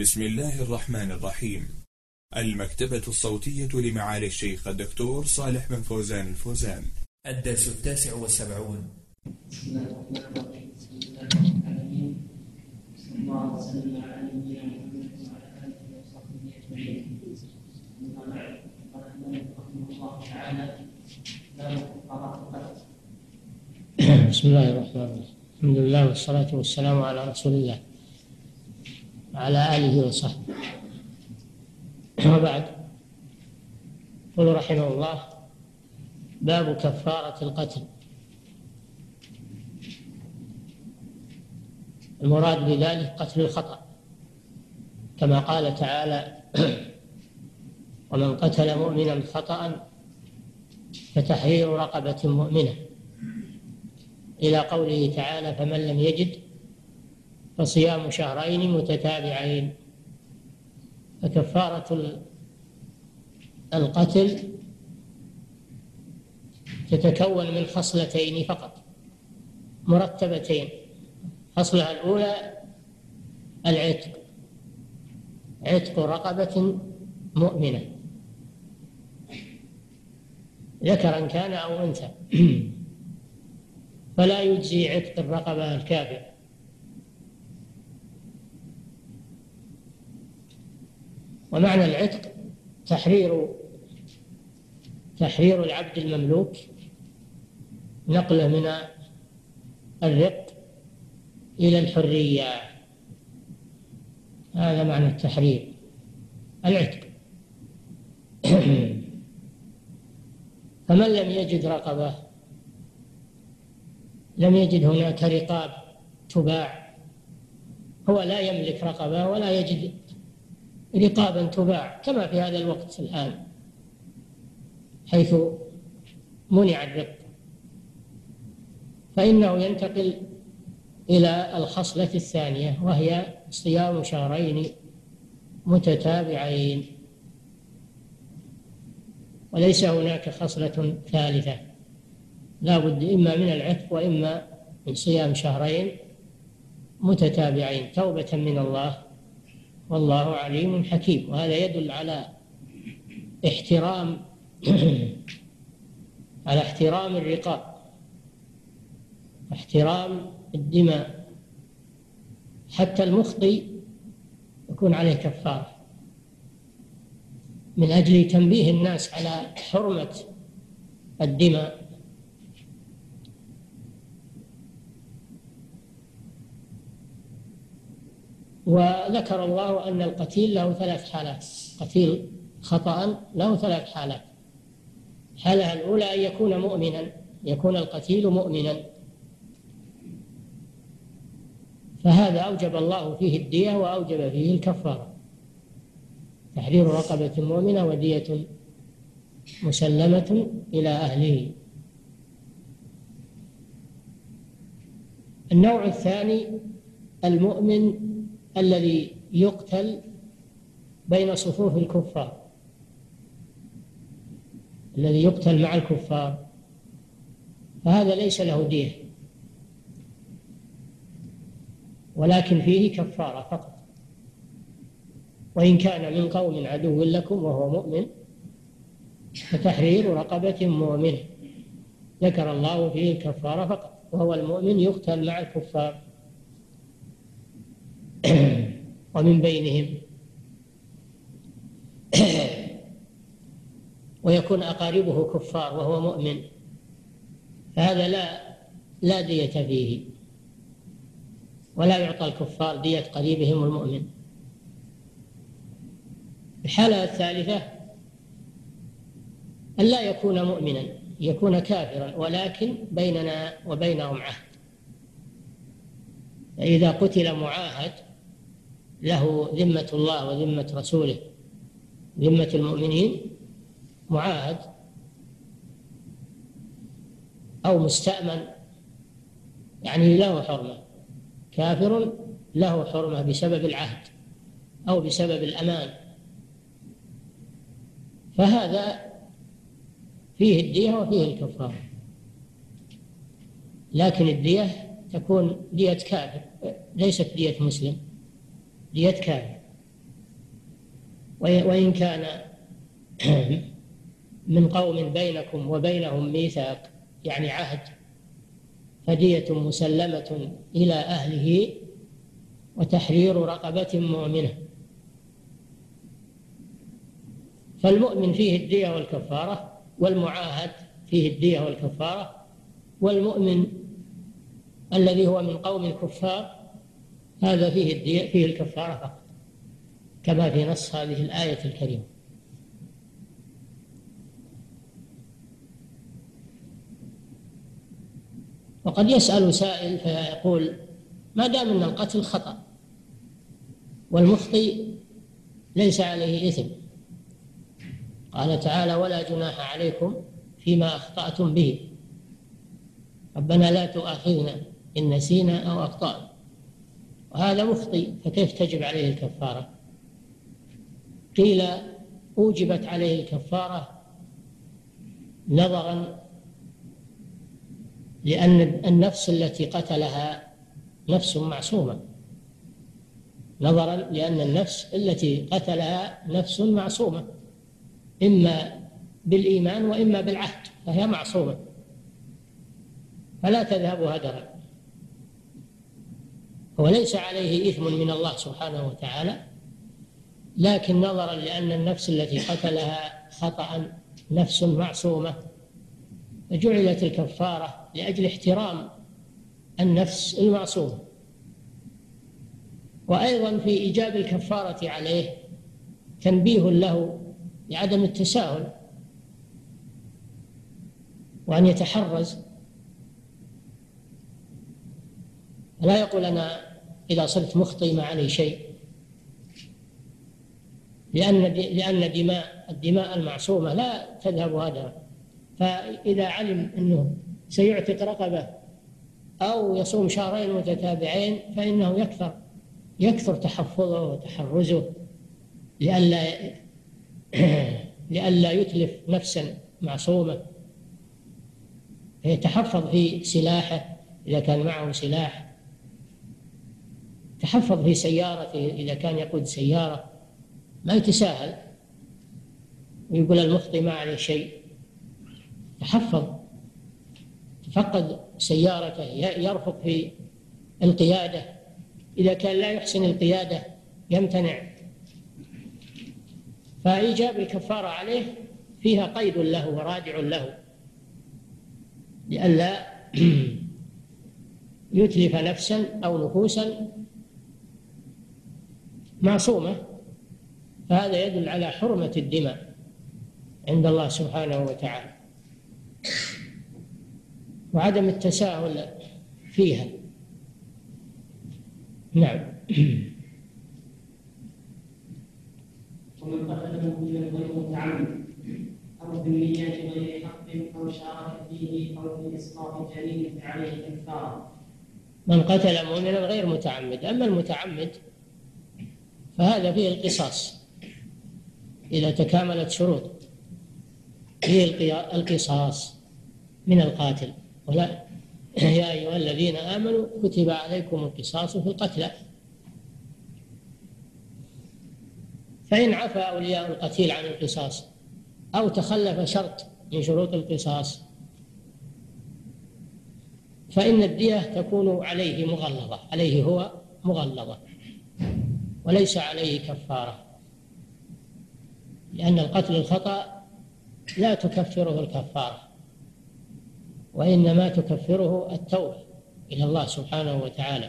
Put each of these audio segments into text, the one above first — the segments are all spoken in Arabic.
بسم الله الرحمن الرحيم. المكتبة الصوتية لمعالي الشيخ الدكتور صالح بن فوزان الفوزان. الدرس 79. بسم الله الرحمن الرحيم. بسم الله رب العالمين. صلى الله وسلم على نبينا محمد وعلى اله وصحبه اجمعين. اما بعد، قال المؤلف رحمه الله تعالى: باب كفارات القتل. بسم الله الرحمن الرحيم. الحمد لله والصلاة والسلام على رسول الله وعلى آله وصحبه. وبعد، يقول رحمه الله: باب كفارة القتل. المراد بذلك قتل الخطأ، كما قال تعالى: ومن قتل مؤمنا خطأ فتحرير رقبة مؤمنة، إلى قوله تعالى: فمن لم يجد فصيام شهرين متتابعين. فكفارة القتل تتكون من خصلتين فقط مرتبتين. خصلها الأولى العتق، عتق رقبة مؤمنة ذكرا كان أو أنثى، فلا يجزي عتق الرقبة الكافر. ومعنى العتق تحرير العبد المملوك، نقله من الرق إلى الحرية، هذا معنى التحرير، العتق. فمن لم يجد رقبة، لم يجد هناك رقاب تباع، هو لا يملك رقبة ولا يجد رقابا تباع كما في هذا الوقت الآن، حيث منع الرق، فإنه ينتقل إلى الخصلة الثانية، وهي صيام شهرين متتابعين، وليس هناك خصلة ثالثة، لا بد إما من العتق وإما من صيام شهرين متتابعين توبة من الله، والله عليم حكيم. وهذا يدل على احترام الرقاب، احترام الدماء، حتى المخطئ يكون عليه كفارة، من أجل تنبيه الناس على حرمة الدماء. وذكر الله أن القتيل له 3 حالات، قتيل خطأ له 3 حالات. الحالة الأولى أن يكون مؤمنا، يكون القتيل مؤمنا، فهذا أوجب الله فيه الدية وأوجب فيه الكفارة، تحرير رقبة مؤمنة ودية مسلمة إلى أهله. النوع الثاني المؤمن الذي يقتل بين صفوف الكفار، الذي يقتل مع الكفار، فهذا ليس له دية، ولكن فيه كفارة فقط. وإن كان من قوم عدو لكم وهو مؤمن فتحرير رقبة مؤمنة، ذكر الله فيه الكفارة فقط، وهو المؤمن يقتل مع الكفار ومن بينهم، ويكون أقاربه كفار وهو مؤمن، فهذا لا دية فيه، ولا يعطى الكفار دية قريبهم المؤمن. الحالة الثالثة أن لا يكون مؤمنا، يكون كافرا، ولكن بيننا وبينهم عهد، فإذا قتل معاهد له ذمة الله وذمة رسوله، ذمة المؤمنين، معاهد أو مستأمن، يعني له حرمة، كافر له حرمة بسبب العهد أو بسبب الأمان، فهذا فيه الدية وفيه الكفارة. لكن الدية تكون دية كافر، ليست دية مسلم، دية كافر، وإن كان من قوم بينكم وبينهم ميثاق يعني عهد فدية مسلمة إلى أهله وتحرير رقبة مؤمنة. فالمؤمن فيه الدية والكفارة، والمعاهد فيه الدية والكفارة، والمؤمن الذي هو من قوم الكفار هذا فيه الدية فيه الكفارة فقط، كما في نص هذه الآية الكريمة. وقد يسأل سائل فيقول: ما دام أن القتل خطأ والمخطئ ليس عليه إثم، قال تعالى: ولا جناح عليكم فيما أخطأتم به، ربنا لا تؤاخذنا إن نسينا أو أخطأنا، وهذا مخطئ فكيف تجب عليه الكفارة؟ قيل: أوجبت عليه الكفارة نظرا لأن النفس التي قتلها نفس معصومة، نظرا لأن النفس التي قتلها نفس معصومة، إما بالإيمان وإما بالعهد، فهي معصومة فلا تذهب هدرا. هو ليس عليه إثم من الله سبحانه وتعالى، لكن نظرا لأن النفس التي قتلها خطأ نفس معصومة فجعلت الكفارة لأجل احترام النفس المعصومة. وأيضا في إيجاب الكفارة عليه تنبيه له لعدم التساهل، وأن يتحرز، لا يقول أنا إذا صرت مخطئ ما علي شيء، لأن الدماء المعصومة لا تذهب هدرا. فإذا علم أنه سيعتق رقبة أو يصوم شهرين متتابعين فإنه يكثر تحفظه وتحرزه لئلا يتلف نفسا معصومة، يتحفظ في سلاحه إذا كان معه سلاح، تحفظ في سيارته إذا كان يقود سيارة، ما يتساهل ويقول المخطئ ما عليه شيء، تفقد سيارته، يرفق في القيادة، إذا كان لا يحسن القيادة يمتنع. فإيجاب الكفارة عليه فيها قيد له ورادع له لئلا يتلف نفسا أو نفوسا معصومة، فهذا يدل على حرمة الدماء عند الله سبحانه وتعالى وعدم التساهل فيها. نعم. ومن قتل مؤمنا غير متعمد أو بالنية غير حق أو شارك فيه أو في إسقاط جنين فعليه كفارة. من قتل مؤمنا غير متعمد، أما المتعمد فهذا فيه القصاص إذا تكاملت شروط، فيه القصاص من القاتل. ولا يا أيها الذين آمنوا كتب عليكم القصاص في القتلى، فإن عفى أولياء القتيل عن القصاص أو تخلف شرط من شروط القصاص فإن الدية تكون عليه مغلظة، عليه هو مغلظة وليس عليه كفارة، لأن القتل الخطأ لا تكفره الكفارة، وإنما تكفره التوبة إلى الله سبحانه وتعالى.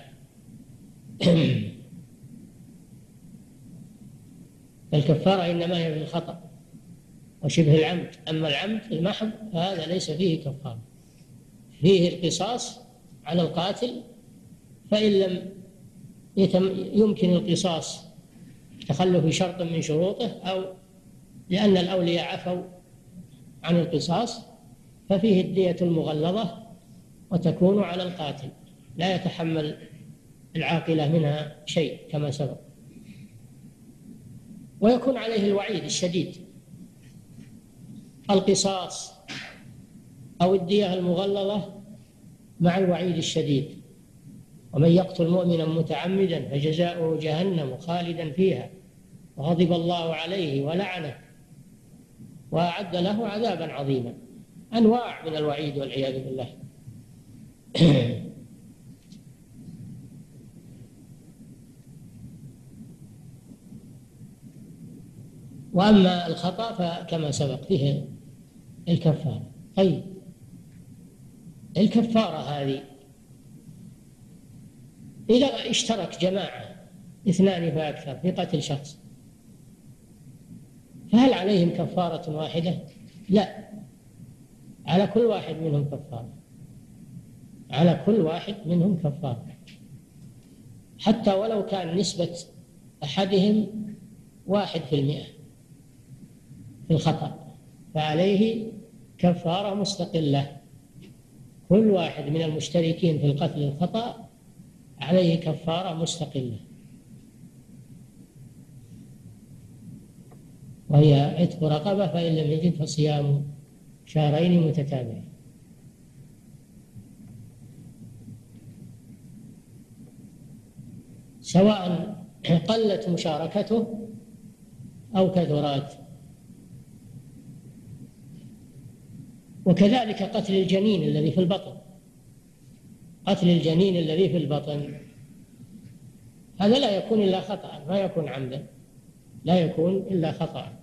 الكفارة إنما هي في الخطأ وشبه العمد، أما العمد المحض فهذا ليس فيه كفارة، فيه القصاص على القاتل، فإن لم يمكن القصاص تخلف شرط من شروطه أو لأن الأولياء عفوا عن القصاص ففيه الدية المغلظة وتكون على القاتل، لا يتحمل العاقلة منها شيء كما سبق، ويكون عليه الوعيد الشديد، القصاص أو الدية المغلظة مع الوعيد الشديد. ومن يقتل مؤمنا متعمدا فجزاؤه جهنم خالدا فيها وغضب الله عليه ولعنه وأعد له عذابا عظيما. أنواع من الوعيد والعياذ بالله. وأما الخطأ فكما سبق فيه الكفارة. طيب، الكفارة هذه إذا اشترك جماعة 2 فأكثر في قتل شخص، فهل عليهم كفارة واحدة؟ لا، على كل واحد منهم كفارة، على كل واحد منهم كفارة، حتى ولو كان نسبة أحدهم 1% في الخطأ، فعليه كفارة مستقلة. كل واحد من المشتركين في القتل الخطأ عليه كفارة مستقلة، وهي عتق رقبة، فإن لم يجد فصيام شهرين متتابعين. سواء قلت مشاركته أو كثرت. وكذلك قتل الجنين الذي في البطن، قتل الجنين الذي في البطن هذا لا يكون إلا خطأ، ما يكون عمدا، لا يكون إلا خطأ،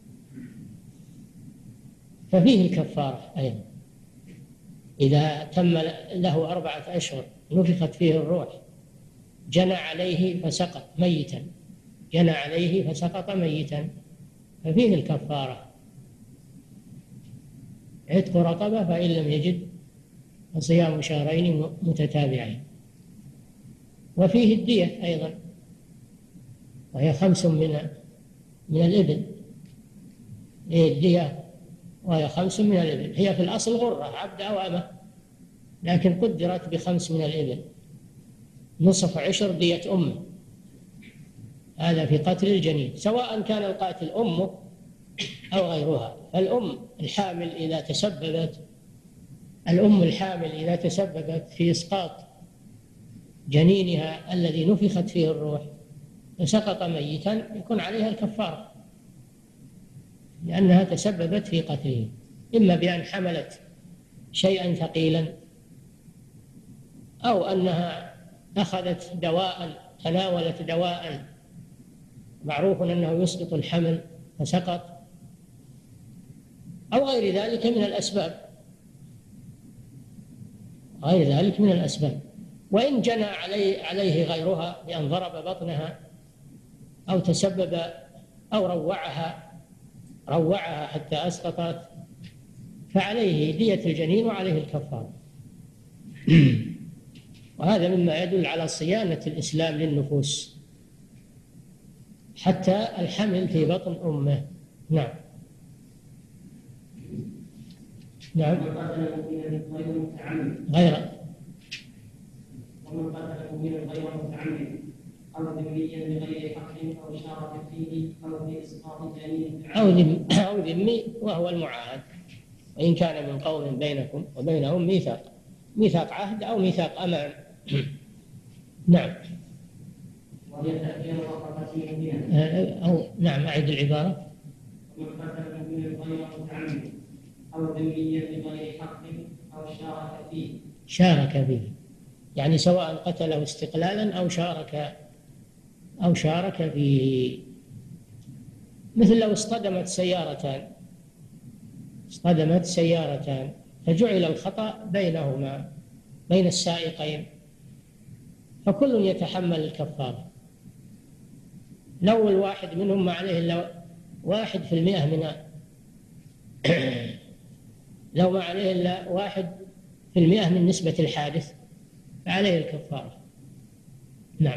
ففيه الكفارة أيضا. إذا تم له 4 أشهر نفخت فيه الروح، جنى عليه فسقط ميتا، جنى عليه فسقط ميتا، ففيه الكفارة، عتق رقبة، فإن لم يجد فصيام شهرين متتابعين. وفيه الدية أيضا، وهي 5 من الإبل. هي الدية وهي 5 من الإبل، هي في الأصل غرة عبد أو أمة، لكن قدرت ب5 من الإبل، نصف عشر دية أمه. هذا في قتل الجنين، سواء كان القاتل أمه أو غيرها. فالأم الحامل إذا تسببت في إسقاط جنينها الذي نفخت فيه الروح وسقط ميتا، يكون عليها الكفارة، لأنها تسببت في قتله، إما بأن حملت شيئا ثقيلا، أو أنها أخذت دواء، تناولت دواء معروف أنه يسقط الحمل فسقط، أو غير ذلك من الأسباب، وإن جنى عليه غيرها بأن ضرب بطنها أو تسبب أو روعها حتى أسقطت، فعليه دية الجنين وعليه الكفارة. وهذا مما يدل على صيانة الإسلام للنفوس حتى الحمل في بطن أمه. نعم. ومن قتل مؤمنا غير متعمد أو ذميا بغير حق أو شارك فيه أو في إسقاط جنين أو ذمي وهو المعاهد، وإن كان من قوم بينكم وبينهم ميثاق عهد أو ميثاق أمان. نعم. وهي تأثير رقبته نعم، أعد العبارة. ومن قتل مؤمنا غير متعمد أو ذميا بغير حق أو شارك فيه، يعني سواء قتله استقلالا أو شارك فيه. مثل لو اصطدمت سيارتان فجعل الخطأ بينهما، بين السائقين، فكل يتحمل الكفارة. لو الواحد منهم ما عليه إلا 1% لو ما عليه إلا 1% من نسبة الحادث فعليه الكفارة. نعم.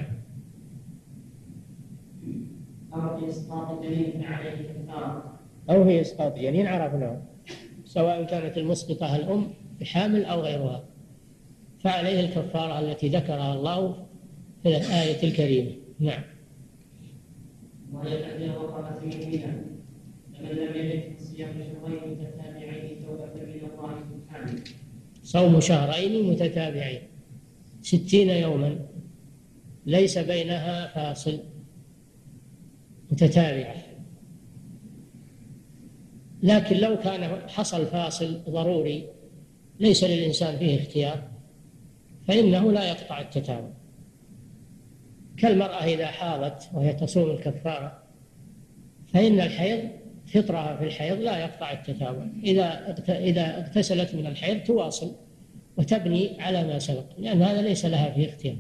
أو في إسقاط جنين فعليه الكفارة. أو في إسقاط جنين عرفناه، سواء كانت المسقطة الأم بحامل أو غيرها، فعليه الكفارة التي ذكرها الله في الآية الكريمة. نعم. وهي تأثير رقبة مؤمنا، فمن لم يجد صيام شهرين متتابعين توبة من الله سبحانه. صوم شهرين متتابعين 60 يوما ليس بينها فاصل، متتابعة. لكن لو كان حصل فاصل ضروري ليس للإنسان فيه اختيار فإنه لا يقطع التتابع، كالمرأة إذا حاضت وهي تصوم الكفارة فإن الحيض فطرها في الحيض لا يقطع التتابع، إذا اغتسلت من الحيض تواصل وتبني على ما سبق، لأن هذا ليس لها فيه اختيار.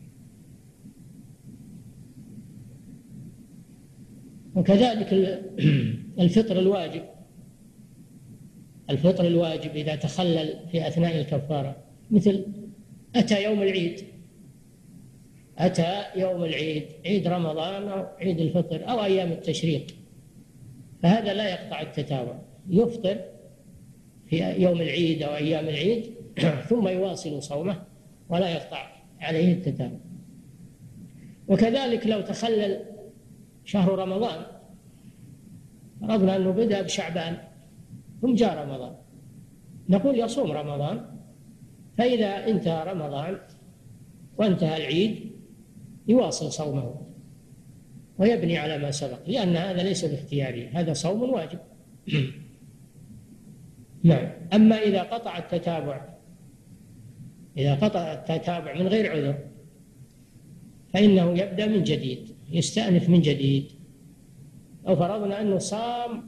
وكذلك الفطر الواجب، الفطر الواجب إذا تخلل في أثناء الكفارة، مثل أتى يوم العيد، أتى يوم العيد، عيد رمضان أو عيد الفطر أو أيام التشريق، فهذا لا يقطع التتابع، يفطر في يوم العيد أو أيام العيد ثم يواصل صومه ولا يقطع عليه التتابع. وكذلك لو تخلل شهر رمضان، فرضنا أنه بدأ بشعبان ثم جاء رمضان، نقول يصوم رمضان، فإذا انتهى رمضان وانتهى العيد يواصل صومه ويبني على ما سبق، لأن هذا ليس باختياري، هذا صوم واجب. نعم. أما إذا قطع التتابع، إذا قطع التتابع من غير عذر فإنه يبدأ من جديد، يستأنف من جديد. أو فرضنا أنه صام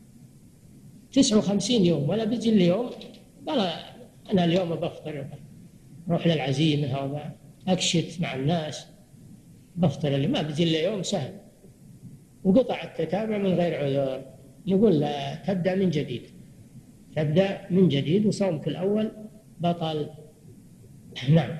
59 يوم ولا بيجي اليوم قال أنا اليوم بفطر، أروح للعزيمة أو أكشت مع الناس بفطر، اللي ما بيجي اليوم سهل، وقطع التتابع من غير عذر، نقول لا، تبدأ من جديد، تبدأ من جديد وصومك الأول بطل. نعم.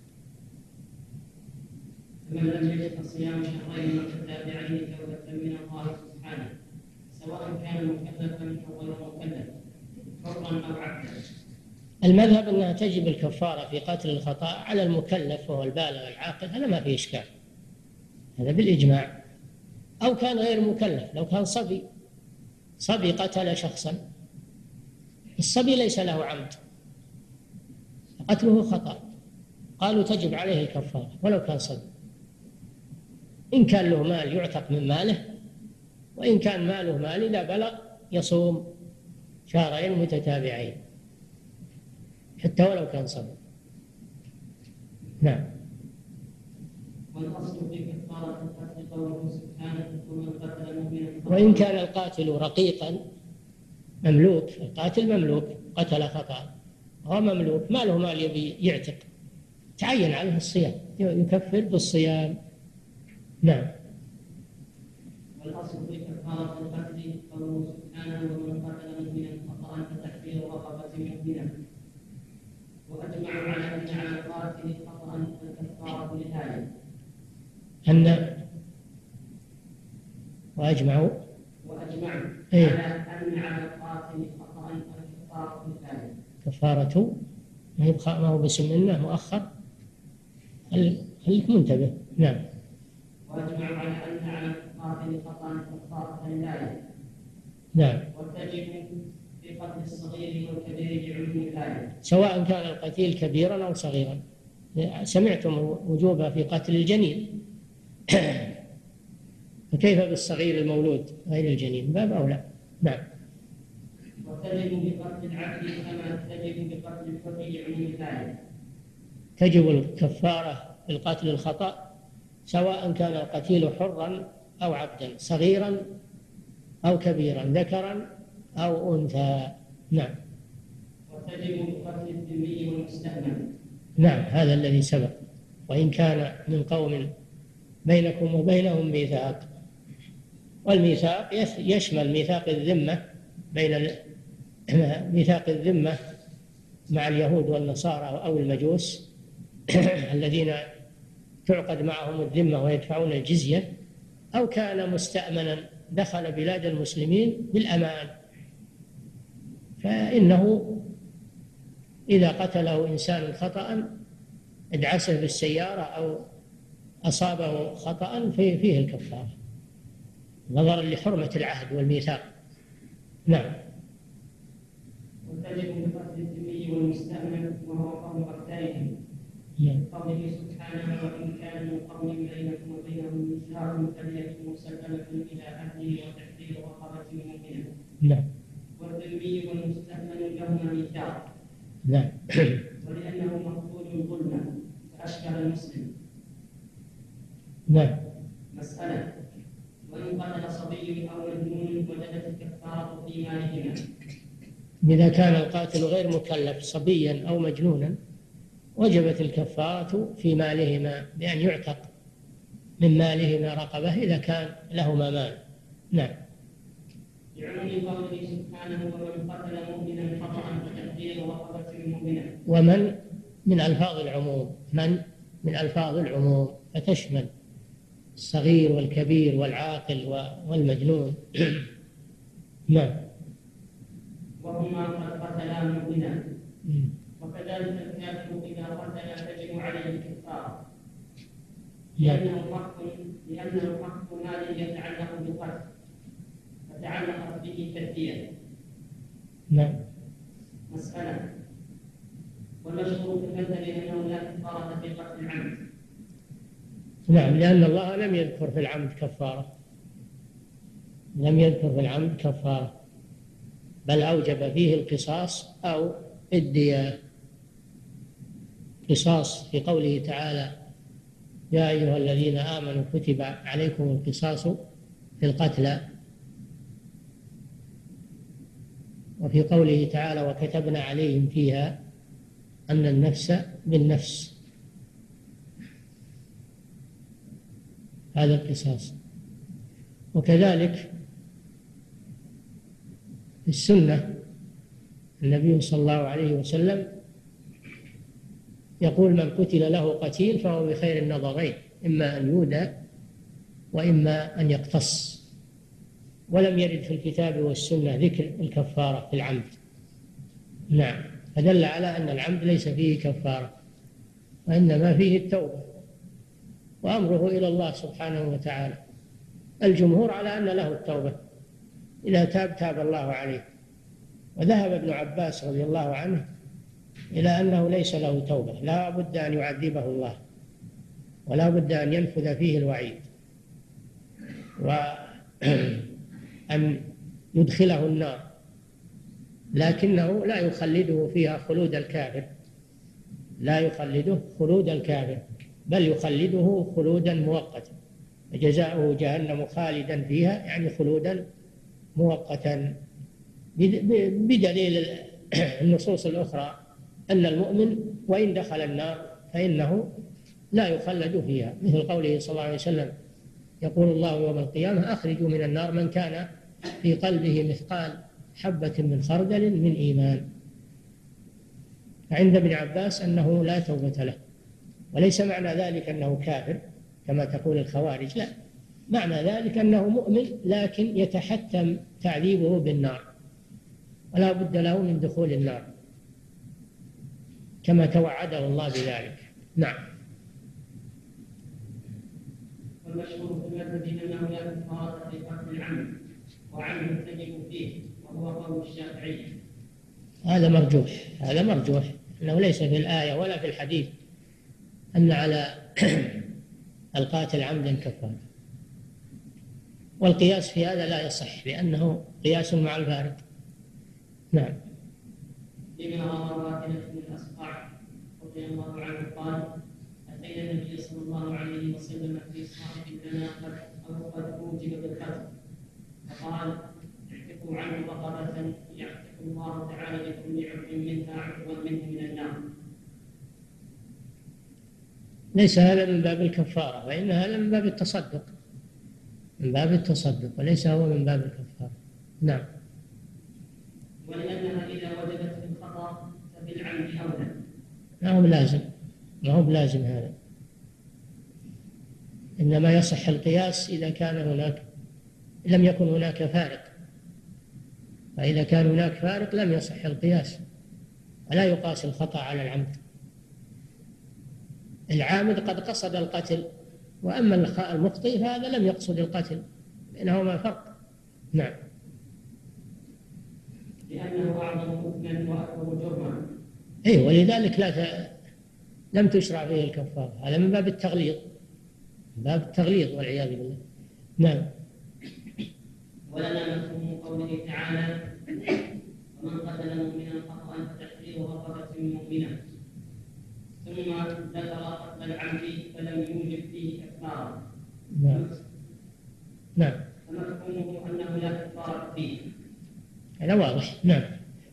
فمن لم يجد صيام شهرين متتابعين توبة من الله سبحانه، سواء كان مكلفا أو غير مكلف، حرا أو عبدا. المذهب أنها تجب الكفارة في قتل الخطأ على المكلف وهو البالغ العاقل، هذا ما فيه إشكال، هذا بالإجماع. أو كان غير مكلف، لو كان صبي قتل شخصا، الصبي ليس له عمد، قتله خطأ، قالوا تجب عليه الكفارة ولو كان صبي. إن كان له مال يعتق من ماله، وإن كان ماله مال إذا بلغ يصوم شهرين متتابعين حتى ولو كان صبي. نعم. والأصل في كفارة القتل قوله سبحانه ومن قتل مؤمنا وإن كان القاتل رقيقا مملوك، القاتل مملوك قتل خطأ، هو مملوك ما له مال يبي يعتق، تعين عليه الصيام، يكفر بالصيام. نعم. والأصل في كفارة القتل قوله سبحانه ومن قتل مؤمنا خطأ فتحرير رقبة مؤمنة، وأجمعوا على أن على القاتل خطأ الكفارة لذلك. وأجمعوا على أن على القاتل خطأ الكفارة لذلك. كفارة ما هو باسم الله مؤخر، خليك منتبه. نعم. وأجمعوا على أن على القاتل خطأ الكفارة لذلك. نعم. وتجب في قتل الصغير والكبير بعموم الآية، سواء كان القتيل كبيرا أو صغيرا. سمعتم وجوبها في قتل الجنين فكيف بالصغير المولود غير الجنين؟ باب أولى. نعم. وتجب بقتل العبد كما تجب بقتل الحر بعموم الآية. تجب الكفارة في القتل الخطأ سواء كان القتيل حرا أو عبدا، صغيرا أو كبيرا، ذكرا أو أنثى. نعم. وتجب بقتل الذمي والمستأمن. نعم، هذا الذي سبق. وإن كان من قوم بينكم وبينهم ميثاق، والميثاق يشمل ميثاق الذمة ميثاق الذمة مع اليهود والنصارى أو المجوس الذين تعقد معهم الذمة ويدفعون الجزية، أو كان مستأمنا دخل بلاد المسلمين بالأمان، فإنه إذا قتله إنسان خطأ، ادعسه بالسيارة أو أصابه خطأ فيه الكفارة نظرا لحرمة العهد والميثاق. نعم. وتجب بقتل الذمي والمستأمن وهو قول أكثرهم، قوله سبحانه وإن كان من قوم بينكم وبينهم ميثاق فدية مسلمة إلى أهله وتحرير رقبة مؤمنة. نعم. والذمي والمستأمن لهما ميثاق. نعم. ولأنه مقتول ظلما فأشبه المسلم. نعم. مسألة: وإن قتل صبي أو مجنون وجدت الكفارة في مالهما. إذا كان القاتل غير مكلف صبيا أو مجنونا وجبت الكفارة في مالهما بأن يعتق من مالهما رقبة إذا كان لهما مال. نعم. لعموم قوله سبحانه ومن قتل مؤمنا خطأ فتحرير رقبة مؤمنة. ومن من ألفاظ العموم، من ألفاظ العموم فتشمل الصغير والكبير والعاقل والمجنون. نعم. وهما قد قتلا مؤمنا. وكذلك الكافر إذا قتل تجب عليه الكفارة لأنه حق مال يتعلق بالقتل فتعلقت به كالدية. نعم. مسألة: والمشهور في المثل أنه لا كفارة في قتل العمد. نعم، لأن الله لم يذكر في العمد كفارة، لم يذكر في العمد كفارة، بل أوجب فيه القصاص أو الدية. قصاص في قوله تعالى: يا أيها الذين آمنوا كتب عليكم القصاص في القتلى. وفي قوله تعالى: وكتبنا عليهم فيها أن النفس بالنفس. هذا القصاص. وكذلك في السنة النبي صلى الله عليه وسلم يقول: من قتل له قتيل فهو بخير النظرين، إما أن يودى وإما أن يقتص. ولم يرد في الكتاب والسنة ذكر الكفارة في العمد. نعم، فدل على أن العمد ليس فيه كفارة وإنما فيه التوبة وأمره إلى الله سبحانه وتعالى. الجمهور على أن له التوبة، إذا تاب الله عليه. وذهب ابن عباس رضي الله عنه إلى أنه ليس له توبة، لا بد أن يعذبه الله ولا بد أن ينفذ فيه الوعيد وأن يدخله النار، لكنه لا يخلده فيها خلود الكافر، لا يخلده خلود الكافر، بل يخلده خلودا مؤقتا، وجزاؤه جهنم خالدا فيها، يعني خلودا مؤقتا، بدليل النصوص الأخرى أن المؤمن وإن دخل النار فإنه لا يخلد فيها، مثل قوله صلى الله عليه وسلم: يقول الله يوم القيامة: أخرجوا من النار من كان في قلبه مثقال حبة من خردل من إيمان. فعند ابن عباس أنه لا توبة له، وليس معنى ذلك أنه كافر كما تقول الخوارج، لا، معنى ذلك أنه مؤمن لكن يتحتم تعذيبه بالنار ولا بد له من دخول النار كما توعده الله بذلك. نعم. والمشهور في المذهب أنه لا كفارة في قتل العمد وعنه تجب فيه، وهو قول الشافعي. هذا مرجوح أنه ليس في الآية ولا في الحديث أن على القاتل عمدا كفارة، والقياس في هذا لا يصح لأنه قياس مع الفارق. نعم. لما روى واحدة من الأصحاب رضي الله عنه قال: أتينا النبي صلى الله عليه وسلم في صاحب لنا قد أوجب بالقتل، فقال: اعتقوا عنه بقرة يعتق الله تعالى لكل عبد منها عقبا منه من النار. ليس هذا من باب الكفارة، وإن هذا من باب التصدق، من باب التصدق، وليس هو من باب الكفارة. نعم. ولأنها إذا وجدت في الخطأ فبالعمد أولى. ما هو بلازم هذا، إنما يصح القياس إذا كان هناك لم يكن هناك فارق، فإذا كان هناك فارق لم يصح القياس، ولا يقاس الخطأ على العمد. العامد قد قصد القتل، وأما المخطئ فهذا لم يقصد القتل، بينهما فرق. نعم. لأنه أعظم إثما وأكبر جرما. ولذلك لم تشرع فيه الكفارة. هذا من باب التغليظ، من باب التغليظ والعياذ بالله. نعم. ولنا مفهوم قوله تعالى: ومن قتل مؤمنا خطأ فتحرير رقبة مؤمنة، ثم ذكر قتل العمد فلم يوجب فيه كفارة. نعم. نعم. فمفهومه أنه لا كفارة فيه. هذا واضح. نعم.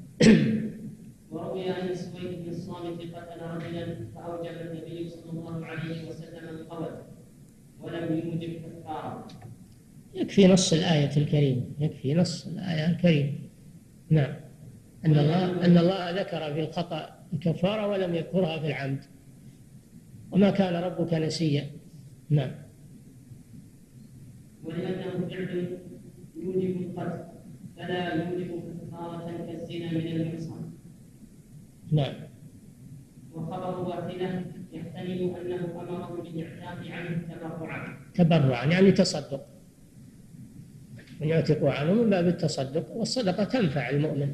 وروي عن سويد بن الصامت قتل رجلا فأوجب النبي صلى الله عليه وسلم القول ولم يوجب كفارة. يكفي نص الآية الكريمة، يكفي نص الآية الكريمة. نعم. أن الله ذكر في الخطأ الكفارة ولم يذكرها في العمد، وما كان ربك نسيا. نعم. ولأنه فعل يوجب القتل فلا يوجب كفارة كالزنا من المحصن. نعم. وخبر واحدة يحتمل أنه أمره بالإعتاق عنه تبرعا يعني تصدق، من يعتق عنه من باب التصدق، والصدقة تنفع المؤمن،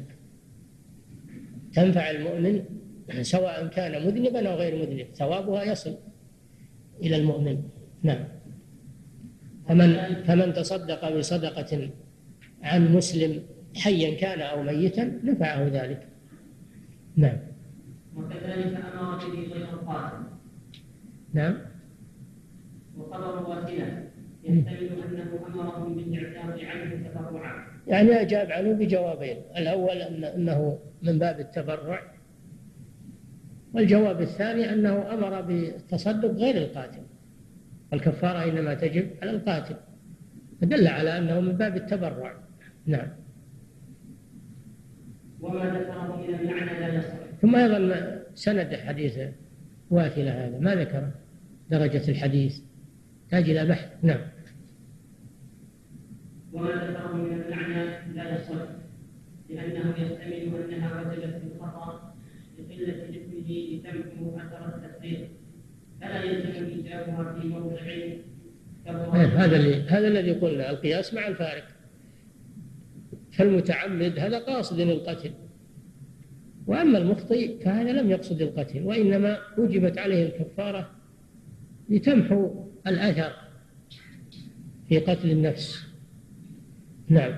تنفع المؤمن سواء كان مذنبا أو غير مذنب، ثوابها يصل إلى المؤمن. نعم. فمن تصدق بصدقة عن مسلم حيا كان أو ميتا نفعه ذلك. نعم. وكذلك أمر به غير القاتل. نعم. وخبر واحدة يحتمل أنه أمرهم بالإعتاق عنه تبرعا. يعني أجاب عنه بجوابين: الأول أنه من باب التبرع، والجواب الثاني أنه أمر بالتصدق غير القاتل، الكفارة إنما تجب على القاتل، فدل على أنه من باب التبرع. نعم. وما ذكره من المعنى لا يصح. ثم أيضا سند حديث واثلة هذا ما ذكر درجة الحديث، تحتاج إلى بحث. نعم. وما ذكره من المعنى لا يصح لأنه يحتمل أنها وجبت في الخطأ لقلة ذكره لتمحو أثر التفريط، فلا يلزم إيجابها في موضع. هذا الذي قلنا، القياس مع الفارق. فالمتعمد هذا قاصد القتل، وأما المخطئ فهذا لم يقصد القتل، وإنما وجبت عليه الكفارة لتمحو الأثر في قتل النفس. نعم.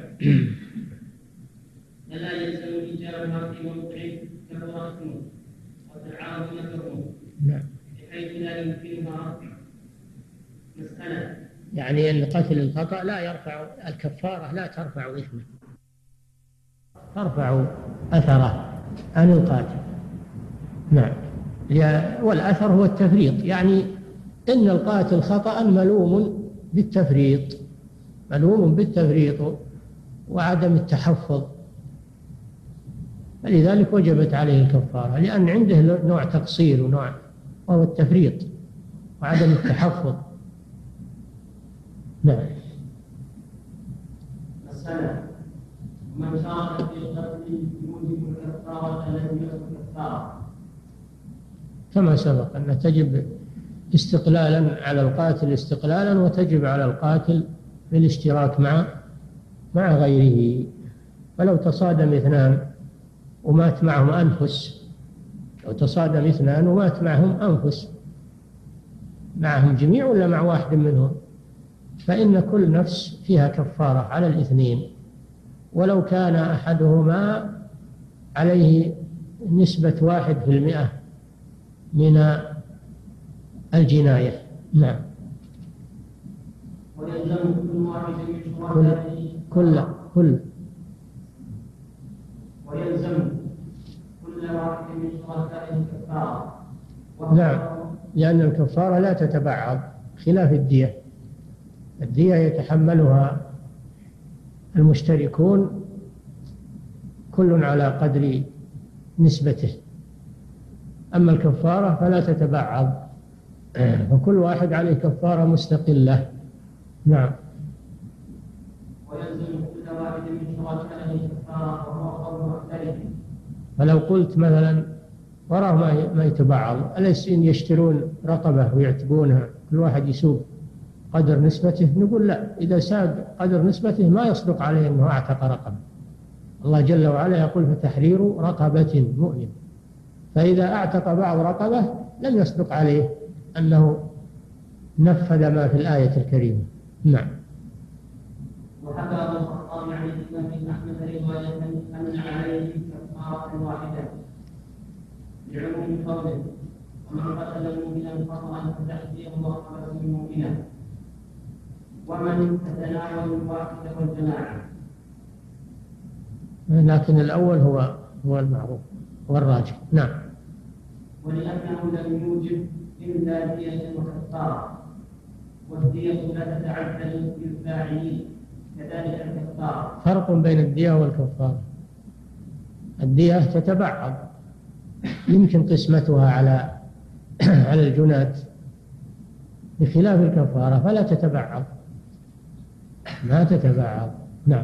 فلا يلزم إيجابها في موضع كفارة وتعارض نفسه. نعم. بحيث لا يمكنها مسألة، يعني أن قتل الخطأ لا يرفع الكفارة، لا ترفع إثمه، ترفع أثره عن القاتل. نعم. والأثر هو التفريط، يعني إن القاتل خطأ ملوم بالتفريط، ملوم بالتفريط وعدم التحفظ، فلذلك وجبت عليه الكفارة، لأن عنده نوع تقصير ونوع وهو التفريط وعدم التحفظ. نعم. مسألة: من شارك في قتل يوجب الكفارة لم يكن كفارة. كما سبق أن تجب استقلالا على القاتل استقلالا، وتجب على القاتل بالاشتراك مع غيره. فلو تصادم اثنان ومات معهم أنفس، لو تصادم اثنان ومات معهم أنفس، معهم جميع ولا مع واحد منهم، فإن كل نفس فيها كفارة على الاثنين، ولو كان أحدهما عليه نسبة 1% من الجناية. نعم. ويلزم كل واحد من شركائه ويلزم كل واحد من شركائه كفارة. نعم، لأن الكفارة لا تتبعض خلاف الدية. الدية يتحملها المشتركون كل على قدر نسبته، أما الكفارة فلا تتبعض، فكل واحد عليه كفارة مستقلة. نعم. ويلزم كل واحد من شركائه كفارة وهو قول أكثرهم. فلو قلت مثلا وراه ما يتبعض، أليس إن يشترون رقبة ويعتقونها كل واحد يسوق قدر نسبته؟ نقول لا، إذا ساد قدر نسبته ما يصدق عليه أنه أعتق رقبة. الله جل وعلا يقول: فتحرير رقبة مؤمن، فإذا أعتق بعض رقبة لم يصدق عليه أنه نفذ ما في الآية الكريمة. نعم. وحكى ابو الخطاب عن الامام احمد روايه ان عليه كفاره واحده لعموم قوله ومن قتل مؤمنا خطا فتحرير رقبه مؤمنه ومن تتناول الواحده والجماعه. لكن الأول هو المعروف والراجح. نعم. ولأنه لم يوجب إلا دية وكفارة والدية لا تتعدل للفاعلين كذلك الكفارة. فرق بين الدية والكفارة. الدية تتبعض، يمكن قسمتها على الجنات، بخلاف الكفارة فلا تتبعض، ما تتبعض. نعم.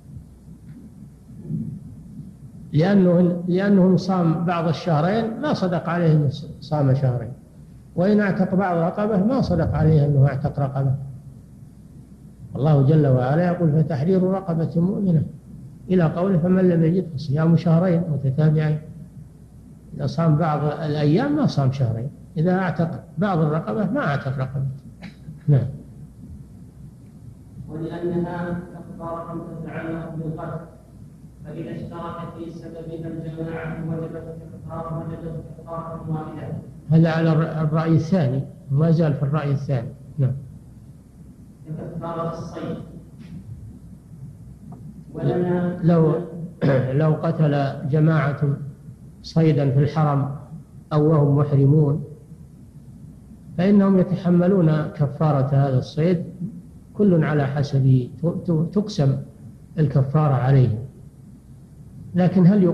لأنه صام بعض الشهرين ما صدق عليه أنه صام شهرين، وإن اعتق بعض رقبة ما صدق عليه أنه اعتق رقبة. الله جل وعلا يقول فتحرير رقبة مؤمنة إلى قوله فمن لم يجد فصيام شهرين متتابعين. إذا صام بعض الأيام ما صام شهرين، إذا اعتق بعض الرقبة ما اعتق رقبة. نعم. ولأنها كفارة تتعلق بالقتل، فإذا اشترك في سببها الجماعة وجبت كفارة واحدة. هذا على الرأي الثاني، ما زال في الرأي الثاني. نعم. كفارة الصيد. ولنا لو قتل جماعة صيدا في الحرم أو وهم محرمون فإنهم يتحملون كفارة هذا الصيد كل على حسبه، تقسم الكفارة عليه. لكن هل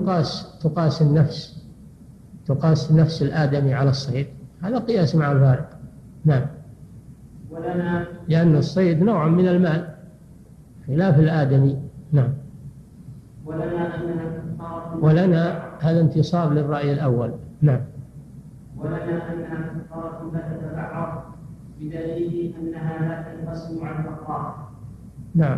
تقاس نفس الآدمي على الصيد؟ هذا قياس مع الفارق. نعم. لأن الصيد نوع من المال خلاف الآدمي. نعم. ولنا هذا انتصاب للرأي الأول. نعم. ولنا أنها كفارة لا تتبعض بدليل أنها لا تنقسم على الأقرار. نعم.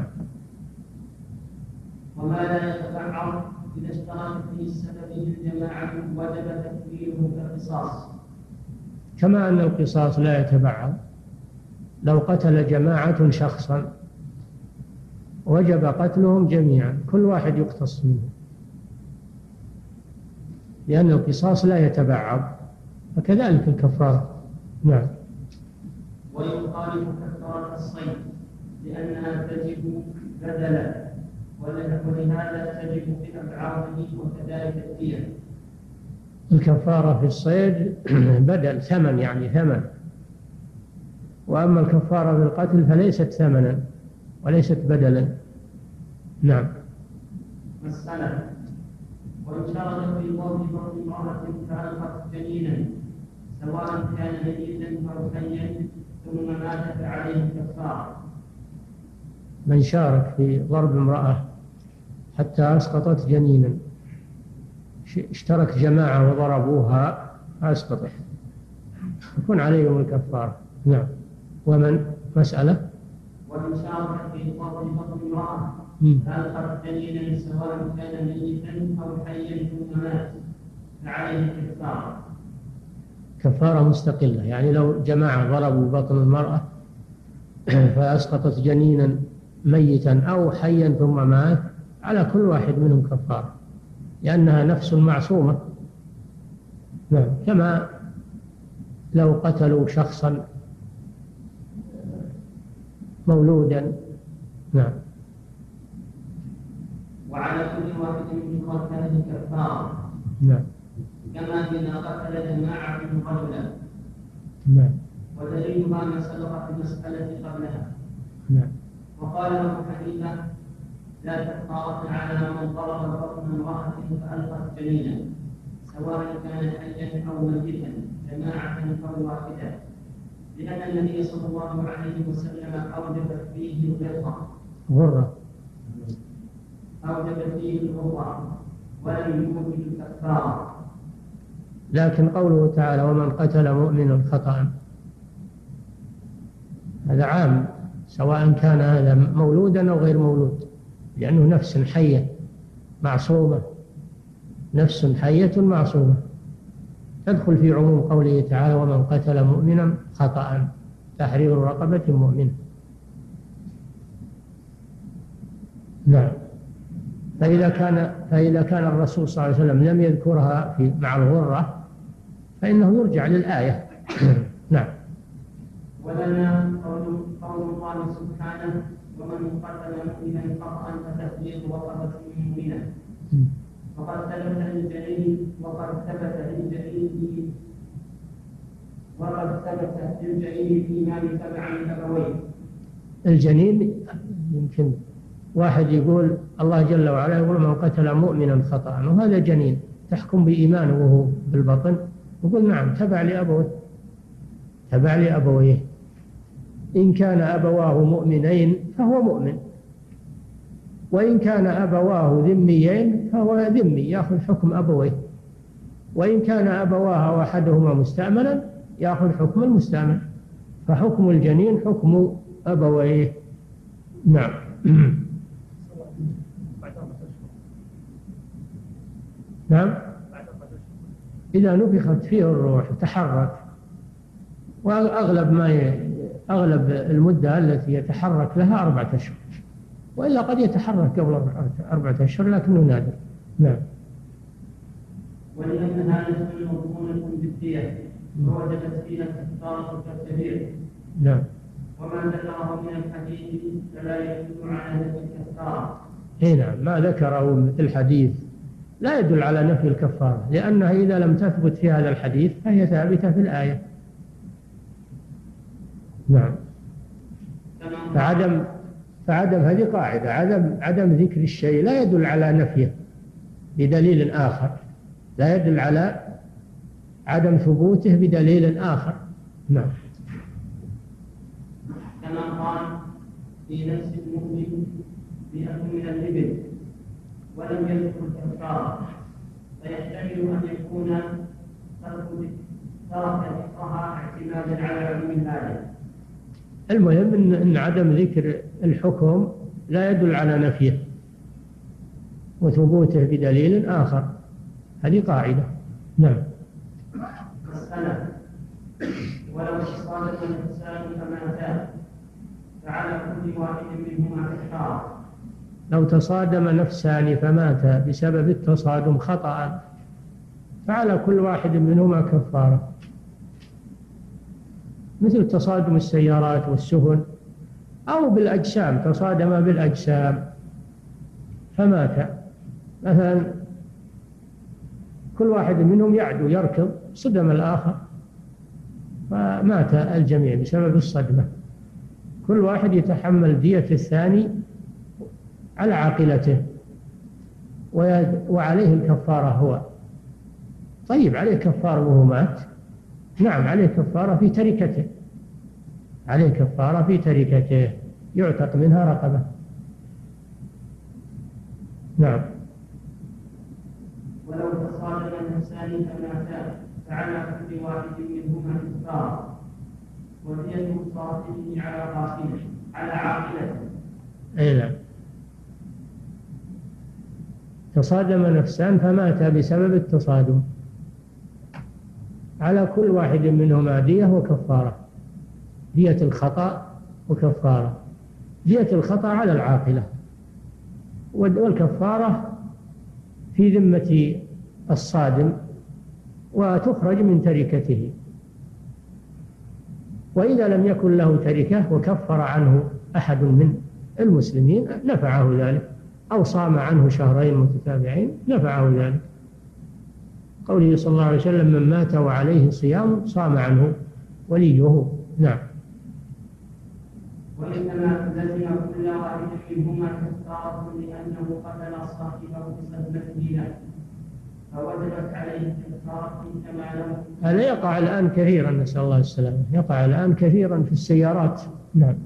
وما لا يتبعض إذا اشترك في السبب الجماعة وجب تكفيره كالقصاص. كما أن القصاص لا يتبعض، لو قتل جماعة شخصا وجب قتلهم جميعا، كل واحد يقتص منه، لأن القصاص لا يتبعض، فكذلك الكفارة. نعم. ويخالف كفارة الصيد لأنها تجب بدلا، ولهذا تجب في أبعاضه وكذلك الدية. الكفارة في الصيد بدل، ثمن، يعني ثمن. وأما الكفارة في القتل فليست ثمنا وليست بدلا. نعم. مسألة: وإن شرد في موت بطن امرأة فألقت جنينا سواء كان ميتا أو حيا ثم مات فعليه كفارة. من شارك في ضرب امرأة حتى أسقطت جنينا، اشترك جماعة وضربوها فأسقطت، يكون عليهم الكفارة. نعم. ومن مسألة: وإن شارك في ضرب بطن امرأة فألقت جنينا سواء كان ميتا أو حيا ثم مات فعليه كفارة. كفارة مستقلة، يعني لو جماعة ضربوا بطن المرأة فأسقطت جنينا ميتا أو حيا ثم مات، على كل واحد منهم كفارة، لأنها نفس معصومة. نعم. كما لو قتلوا شخصا مولودا. نعم. وعلى كل واحد من قتله كفارة. نعم. كما إذا قتل جماعة رجلا. نعم. ودليلها ما سبق في المسألة قبلها. نعم. وقال أبو حنيفة: لا كفارة على من ضرب بطن امرأة فألقت جنينا سواء كان حيا أو ميتا جماعة أو واحدة، لأن النبي صلى الله عليه وسلم أوجب فيه الغرة ولم يوجب الكفارة. لكن قوله تعالى ومن قتل مؤمنا خطأ هذا عام، سواء كان هذا مولودا أو غير مولود، لأنه نفس حية معصومة، نفس حية معصومة. تدخل في عموم قوله تعالى ومن قتل مؤمنا خطأ تحرير رقبة مؤمنة. نعم. فإذا كان الرسول صلى الله عليه وسلم لم يذكرها مع الغرة فإنه يرجع للآية. نعم. ولنا قول الله سبحانه ومن قتل مؤمنا خطأ فتحرير رقبة مؤمنة وقد ثبت للجنين الإيمان تبعا لأبويه. الجنين يمكن واحد يقول الله جل وعلا يقول من قتل مؤمنا خطأ وهذا جنين تحكم بإيمانه وهو بالبطن، يقول نعم تبع لأبويه. إن كان أبواه مؤمنين فهو مؤمن، وإن كان أبواه ذميين فهو ذمي يأخذ حكم أبويه، وإن كان أبواه أحدهما مستأمنا يأخذ حكم المستأمن، فحكم الجنين حكم أبويه. نعم. نعم. إذا نفخت فيه الروح تحرك، أغلب المدة التي يتحرك لها 4 أشهر، وإلا قد يتحرك قبل 4 أشهر لكنه نادر. نعم. ولأنها نفس مضمونة بالدية ووجدت فيها الكفارة كالكبير. نعم. وما ذكره من الحديث فلا يدل على نفي الكفارة. نعم، ما ذكره في الحديث لا يدل على نفي الكفارة، لأنها إذا لم تثبت في هذا الحديث فهي ثابتة في الآية. نعم. فعدم هذه قاعدة، عدم ذكر الشيء لا يدل على نفيه بدليل آخر، لا يدل على عدم ثبوته بدليل آخر. نعم. كما قال في نفس المؤمن بأن من الإبل ولم يذكر الكفارة، فيحتمل أن يكون ترك ذكرها اعتمادا على عموم الآية. المهم أن عدم ذكر الحكم لا يدل على نفيه وثبوته بدليل آخر، هذه قاعدة. نعم. مسألة ولو تصادم الإنسان فماتا فعلى كل واحد منهما كفارة. لو تصادم نفسان فماتا بسبب التصادم خطأ فعلى كل واحد منهما كفارة، مثل تصادم السيارات والسفن، أو بالأجسام، تصادم بالأجسام فمات مثلا، كل واحد منهم يعدو يركض صدم الآخر فمات الجميع بسبب الصدمة، كل واحد يتحمل دية الثاني على عاقلته وعليه الكفارة هو. طيب عليه كفارة وهو مات؟ نعم عليه كفارة في تركته، عليه كفارة في تركته يعتق منها رقبة. نعم. ولو تصادم الإنسان فماتا فعلى كل واحد منهما كفارة ودية صاحبه على قاتله على عاقلته. أي نعم. تصادم نفسان فماتا بسبب التصادم، على كل واحد منهما دية وكفارة، دية الخطأ وكفارة. دية الخطأ على العاقلة، والكفارة في ذمة الصادم وتخرج من تركته. وإذا لم يكن له تركة وكفر عنه أحد من المسلمين نفعه ذلك، أو صام عنه شهرين متتابعين نفعه ذلك، قوله صلى الله عليه وسلم من مات وعليه صيام صام عنه وليه. نعم. وإنما لزم كل واحد منهما كفارة لأنه قتل صاحبه بصدمته له فوجبت عليه كفارة كما لو. هذا يقع الآن كثيرا، نسأل الله السلامة، يقع الآن كثيرا في السيارات. نعم.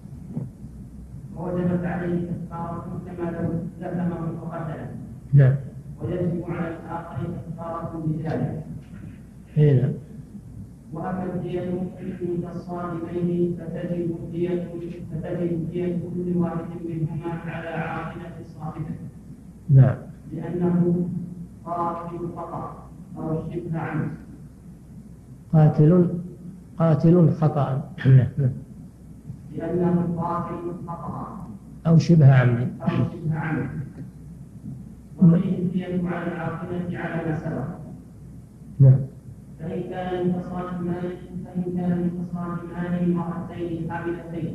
ووجبت عليه كفارة كما لو لزمه فقتله. نعم. ويجب على الآخر كفارة بذلك. نعم. وأما الدية كالصادمين فتجب دية كل واحد منهما على عاقلة صاحبه. نعم. لأنه قاتل الخطأ أو الشبه عنه قاتل خطأ لأنه قاتل خطأ أو شبه عمد. وفيه الدية على العاقلة على ما سبق. نعم. فإن كان من خسران مال امرأتين حاملتين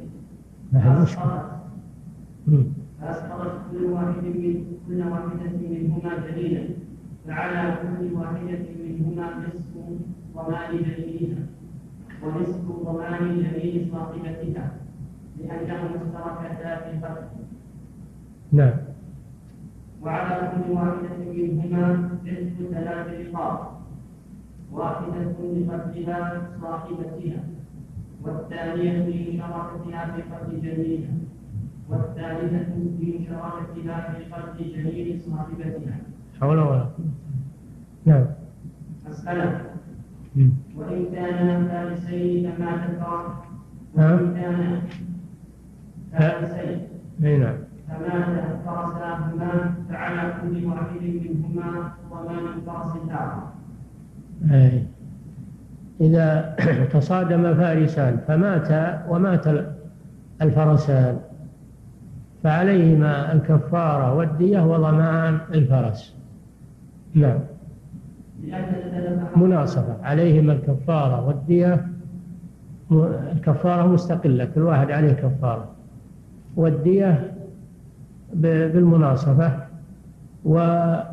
فأسقطت كل واحدة منهما جنينا، فعلى كل واحدة منهما نصف ضمان جنينها ونصف ضمان جنين صاحبتها لأنهما اشتركتا في قتل. نعم. وعلى كل واحدة منهما عتق 3 رقاب، واحدة لقتلها صاحبتها، والثانية لمشاركتها في قتل جنينها، والثالثة لمشاركتها في قتل جنين صاحبتها. حول ولا قوة. نعم. مسألة. وإن كان فارسين فما تكره، وإن كان فارسين نعم فمات فرساهما فعلى كل واحد منهما ضمان فرس الآخر. إذا تصادم فارسان ومات الفرسان فعليهما الكفارة والدية وضمان الفرس. نعم. مناصفة عليهما الكفارة والدية. الكفارة مستقلة، كل واحد عليه كفارة، والدية بالمناصفة، وضمان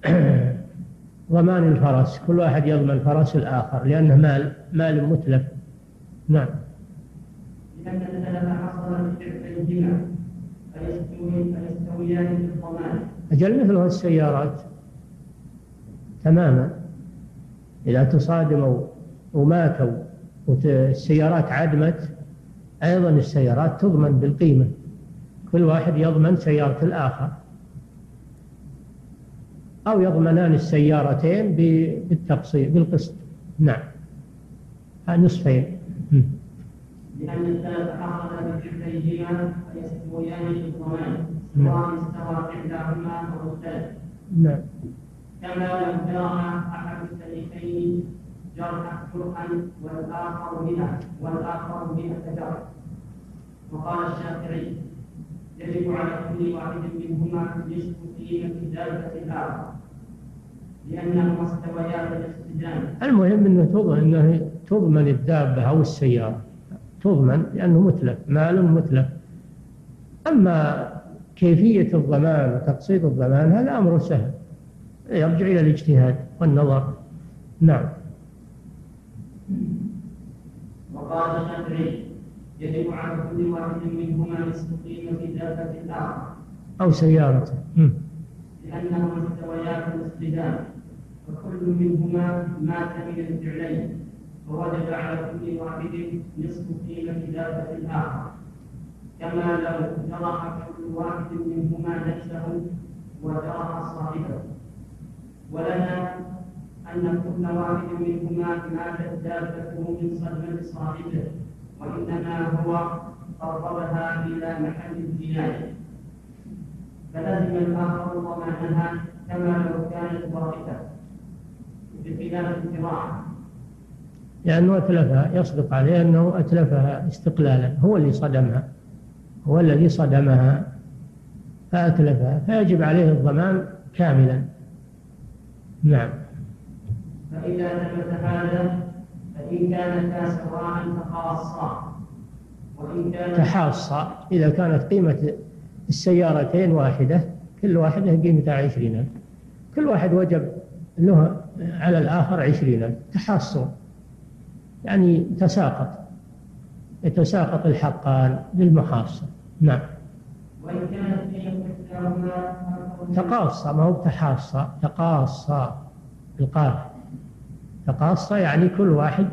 الفرس كل واحد يضمن فرس الآخر لأنه مال متلف. نعم. لأن السلف حصل بفعليهما فيستويان بالضمان. أجل مثل السيارات تماما، إذا تصادموا وماتوا والسيارات عدمت أيضا السيارات تضمن بالقيمة، كل واحد يضمن سيارة الآخر، أو يضمنان السيارتين بالتقسيط بالقسط. نعم. نصفين. لأن الثلاث حصل بفعليهما فيستويان بالضمان سواء استوى إحداهما أو الثالث. نعم. كما لو جرح أحد الشريكين جرحا والآخر 100 جرح. وقال الشافعي يجب على كل واحد منهما نصف قيمة دابة الآخر لأنهما استويا بالاستدامة. المهم أنه تضمن الدابة أو السيارة، تضمن لأنه متلف، مال متلف. أما كيفية الضمان وتقسيط الضمان هذا أمر سهل، يرجع إلى الاجتهاد والنظر. نعم. وقال الشافعي يجب على كل واحد منهما نصف قيمة دابة الآخر أو سيارته لأنهما استويا بالاصطدام، وكل منهما مات من الفعلين فوجب على كل واحد نصف قيمة دابة الآخر، كما لو جرح كل واحد منهما نفسه وجرح صاحبه. ولنا أن كل واحد منهما ماتت دابته من صدمة صاحبه، وإنما هو قربها إلى محل الجناية، فلازم الآخر ضمانها كما لو كانت واقفة بخلاف الزراعة، لأنه أتلفها، يصدق عليه أنه أتلفها استقلالا، هو اللي صدمها، هو الذي صدمها فأتلفها، فيجب عليه الضمان كاملا. نعم. فإذا ثبت هذا فإن كانتا سواء تخاصا، وإن كانت تحاصا إذا كانت قيمة السيارتين واحدة، كل واحدة قيمتها 20,000، كل واحد وجب له على الآخر 20,000، تحاصوا يعني يتساقط الحقان بالمحاصة. نعم. وإن كانت إحداهما تقاصى، ما هو تحاصى، تقاصى القاف، تقاصى يعني كل واحد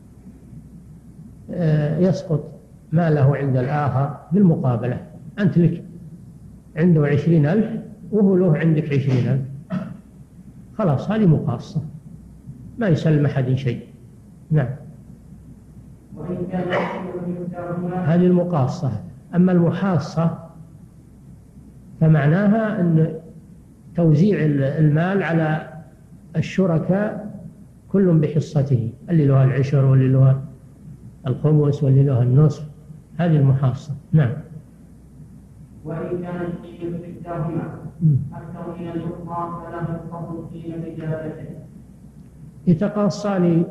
يسقط ما له عند الآخر بالمقابلة، أنت لك عنده 20,000 وهو له عندك 20,000، خلاص هذه مقاصة، ما يسلم أحد شيء. نعم. وإن كان هذه المقاصة. أما المحاصة فمعناها أن توزيع المال على الشركاء كل بحصته، اللي له العشر واللي له الخمس واللي له النصف، هذه المحاصة. نعم. وإن كانت قيمة إحداهما أكثر من الأخرى فله الفضل قيمة دابته. يتقاصان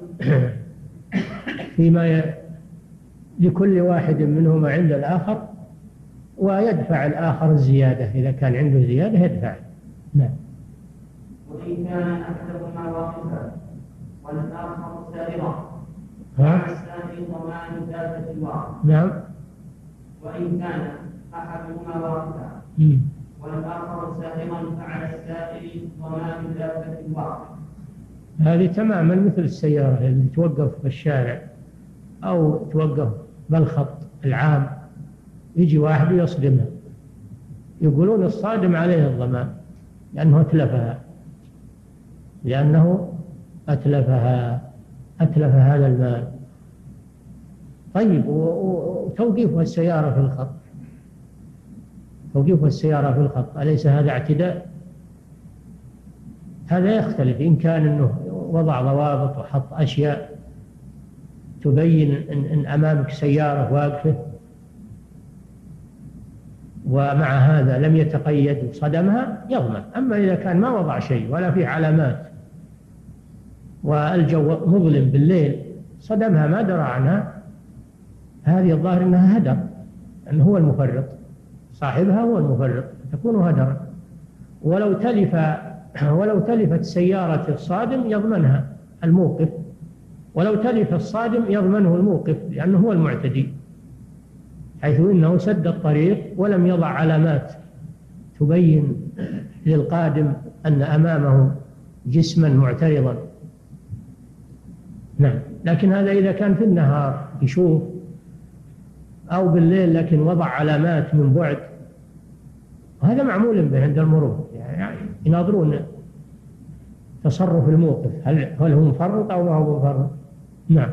فيما لكل واحد منهما عند الآخر، ويدفع الآخر الزيادة، إذا كان عنده زيادة يدفع. نعم. وإن كان أحدهما واقفا والآخر سائرا فعلى السائر ضمان دابة الواقف. نعم. وإن كان أحدهما واقفا والآخر سائرا فعلى السائر ضمان دابة الواقف. هذه تماما مثل السيارة اللي توقف في الشارع أو توقف بالخط العام، يجي واحد يصدمها، يقولون الصادم عليه الضمان لأنه أتلف هذا المال. طيب، وتوقيف السيارة في الخط أليس هذا اعتداء؟ هذا يختلف إن كان أنه وضع ضوابط وحط أشياء تبين إن أمامك سيارة واقفة، ومع هذا لم يتقيد وصدمها يضمن. أما إذا كان ما وضع شيء ولا فيه علامات والجو مظلم بالليل صدمها ما درى عنها، هذه الظاهر أنها هدر، أنه هو المفرط، صاحبها هو المفرط، تكون هدرا. ولو تلفت سيارة الصادم يضمنها الموقف، ولو تلف الصادم يضمنه الموقف، لأنه هو المعتدي، حيث إنه سد الطريق ولم يضع علامات تبين للقادم أن أمامه جسما معترضا. نعم. لكن هذا إذا كان في النهار يشوف، أو بالليل لكن وضع علامات من بعد، وهذا معمول به عند المرور، يعني يناظرون تصرف الموقف، هل هو مفرط أو ما هو مفرط. نعم.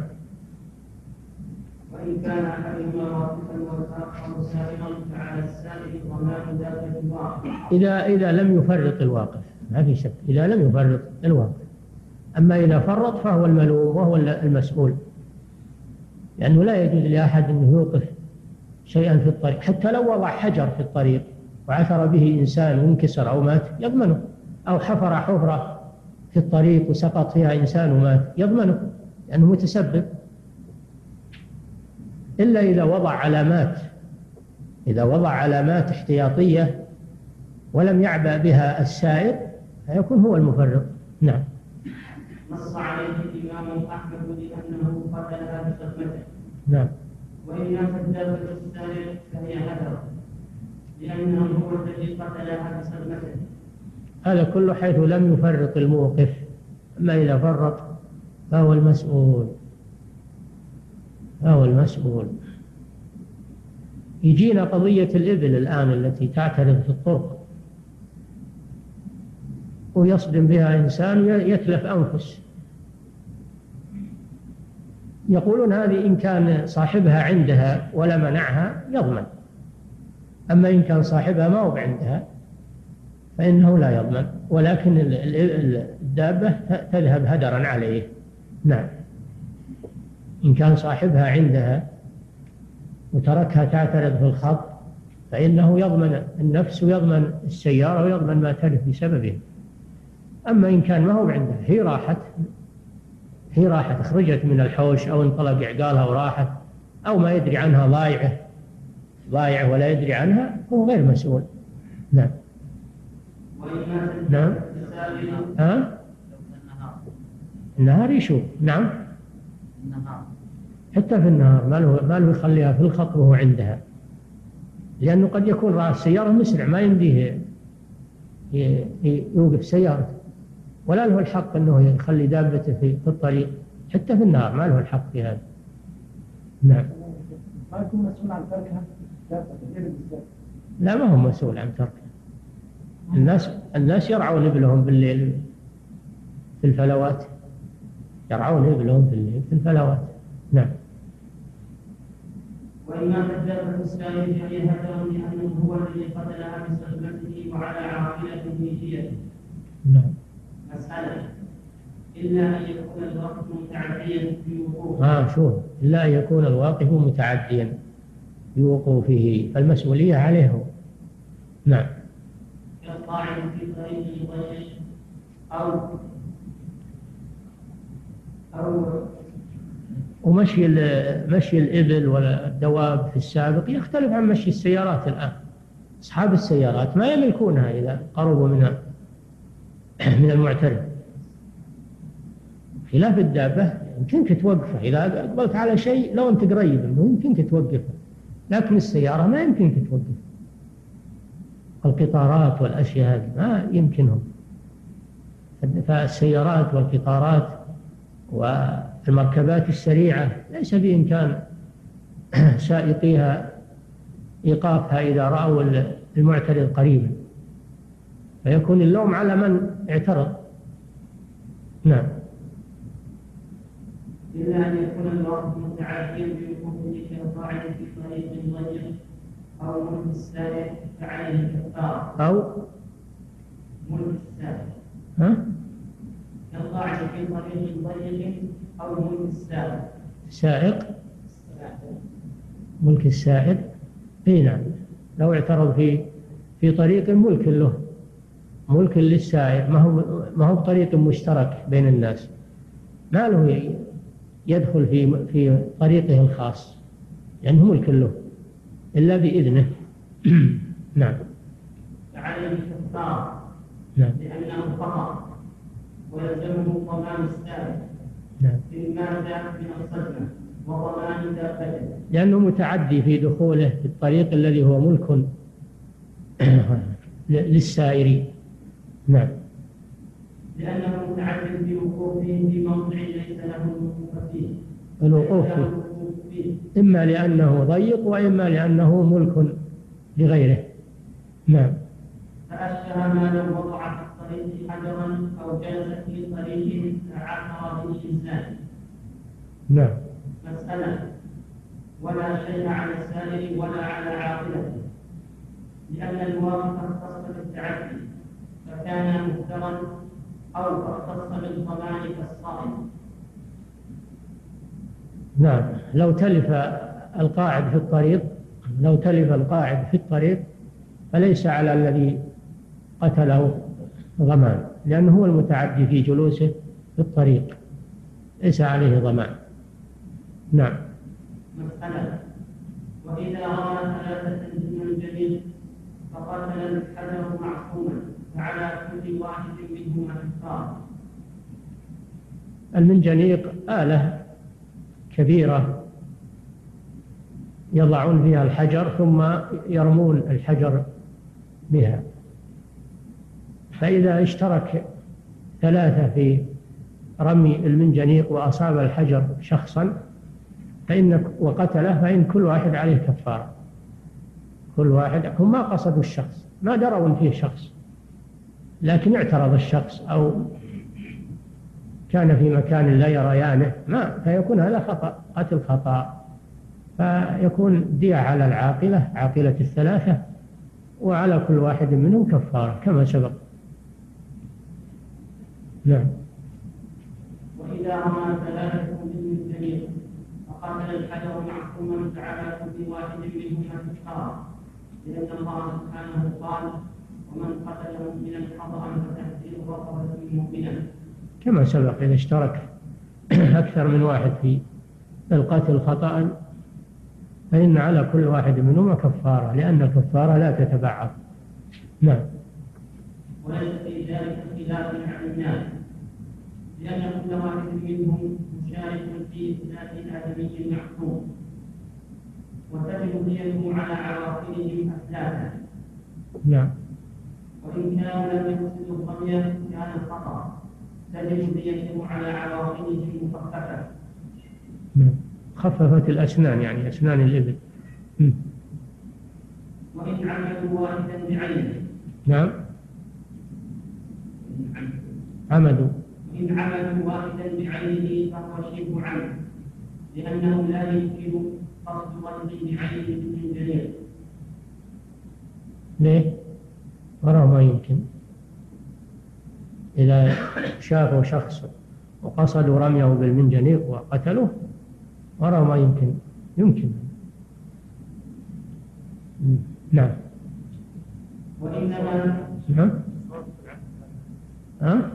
وإن كان أحدهما واقفا والآخر سائرا فعلى السائر ضمان دابة الواقف. إذا لم يفرط الواقف ما في شك، إذا لم يفرط الواقف. أما إذا فرط فهو الملوم وهو المسؤول، لأنه لا يجوز لأحد أن يوقف شيئا في الطريق، حتى لو وضع حجر في الطريق وعثر به إنسان وانكسر أو مات يضمنه، أو حفر حفرة في الطريق وسقط فيها إنسان ومات يضمنه، لأنه متسبب. إلا إذا وضع علامات احتياطية ولم يعبأ بها السائر فيكون هو المفرط. نعم. نص عليه الإمام أحمد لأنه قتلها بصدمته. نعم. وإن ماتت دابة السائر فهي هدر، لأنه هو الذي قتلها بصدمته. هذا كله حيث لم يفرط الموقف. أما إذا فرط فهو المسؤول. يجينا قضية الإبل الآن التي تعترض في الطرق ويصدم بها إنسان يتلف أنفس، يقولون هذه إن كان صاحبها عندها ولا منعها يضمن، أما إن كان صاحبها ما هو عندها فإنه لا يضمن، ولكن الدابة تذهب هدرا عليه. نعم. إن كان صاحبها عندها وتركها تعترض في الخط فإنه يضمن النفس ويضمن السيارة ويضمن ما تلف بسببه. أما إن كان ما هو عندها، هي راحت خرجت من الحوش أو انطلق عقالها وراحت، أو ما يدري عنها ضايعة ولا يدري عنها، هو غير مسؤول. نعم. نعم. النهار يشوف. نعم. حتى في النهار ما له يخليها في الخط وهو عندها، لأنه قد يكون رأس السيارة مسرع ما يمديه يوقف سيارته، ولا له الحق أنه يخلي دابته في الطريق. حتى في النهار ما له الحق في هذا. نعم. ما يكون مسؤول عن تركها؟ لا، ما هو مسؤول عن تركها. الناس يرعون إبلهم بالليل في الفلوات، يرعون إبلهم بالليل في الفلوات. نعم. وإن ماتت دابة السائر فهي هدر، لأنه هو الذي قتلها بصدمته وعلى عاقلته ديته. نعم. مسألة: إن إلا أن يكون الوقت متعديا في وقوفه. شوف، إلا أن يكون الواقف متعديا بوقوفه، فالمسؤولية عليه هو. نعم. كالقاعد في طريق ضيق أو ومشي الإبل ولا الدواب في السابق يختلف عن مشي السيارات الآن. أصحاب السيارات ما يملكونها إذا قربوا من المعترف، خلاف الدابة يمكنك توقفه إذا أقبلت على شيء لو أنت قريب منه يمكنك توقفه، لكن السيارة ما يمكنك توقفه. القطارات والأشياء هذه ما يمكنهم، فالسيارات والقطارات والمركبات السريعة ليس بإمكان سائقيها إيقافها إذا رأوا المعترض قريبا، فيكون اللوم على من اعترض. نعم. إلا أن يكون الوقت متعديا بوقوفه كالقاعد في طريق ضيق أو ملك السائق فعليه كفارة. أو ملك السائق. كالقاعد في طريق ضيق أو ملك السائق. سائق. ملك السائق. نعم. لو اعترض في طريق ملك له، ملك للسائق، ما هو بطريق مشترك بين الناس، ما له يدخل في طريقه الخاص لأنه ملك له إلا بإذنه. نعم. فعليه كفارة. نعم. لأنه خطأ ويلزمه ضمان السائق. نعم. إن مات من الصدمة وضمان دابته. لأنه متعدي في دخوله في الطريق الذي هو ملك للسائرين. نعم. لأنه متعدد بوقوفه في موضع ليس له الوقوف فيه. الوقوف فيه إما لأنه ضيق وإما لأنه ملك لغيره. نعم. فأشبه ما لو وضع في الطريق حجرا أو جلس في طريق عثر به إنسان. نعم. مسألة: ولا شيء على السائل ولا على عاقلته، لأن الواقف اختص بالتعدي فكان مفترا أو اختص بالضمان كالصائم. نعم. لو تلف القاعد في الطريق فليس على الذي قتله ضمان، لأنه هو المتعدي في جلوسه في الطريق، ليس عليه ضمان. نعم. مسألة: وإذا رمى 3 من الجميع فقتل الحجر معصوما فعلى كل واحد منهما كفارة. المنجنيق آلة كبيرة يضعون فيها الحجر ثم يرمون الحجر بها، فإذا اشترك 3 في رمي المنجنيق وأصاب الحجر شخصا وقتله فإن كل واحد عليه كفارة. كل واحد، هم ما قصدوا الشخص، ما دروا فيه شخص، لكن اعترض الشخص أو كان في مكان لا يريانه، فيكون هذا خطأ، قتل خطأ، فيكون دية على العاقلة، عاقلة 3، وعلى كل واحد منهم كفارة كما سبق. نعم. وإذا رمى 3 من الجميع فقتل الحجر معصوما فعلى كل واحد منهما كفارة، لأن الله سبحانه قال: ومن قتل مؤمنا خطأ فتحرير رقبة مؤمنا، كما سبق. إذا اشترك أكثر من واحد في القتل خطأ فإن على كل واحد منهما كفارة، لأن الكفارة لا تتبعض. نعم. وليس في ذلك خلاف عن الناس، لأن كل واحد منهم مشارك في ذات الآدمي المعصوم، وتجب ديته على عواقلهم أسلافا. نعم. وإن كانوا لم يقصدوا الرمي كان الخطأ، تجب ديته على عواقلهم مخففة. نعم. خففت الأسنان، يعني أسنان الإبل. وإن عملوا واحدا بعينه. نعم. عمدوا. وإن عملوا واحدا بعينه فهو شبه عمد، لأنه لا يمكن قصد وجه بعينه من جميع. ليه؟ وراه ما يمكن. إذا شافوا شخص وقصدوا رميه بالمنجنيق وقتلوه، وراه ما يمكن. نعم. وإنما نعم. ها؟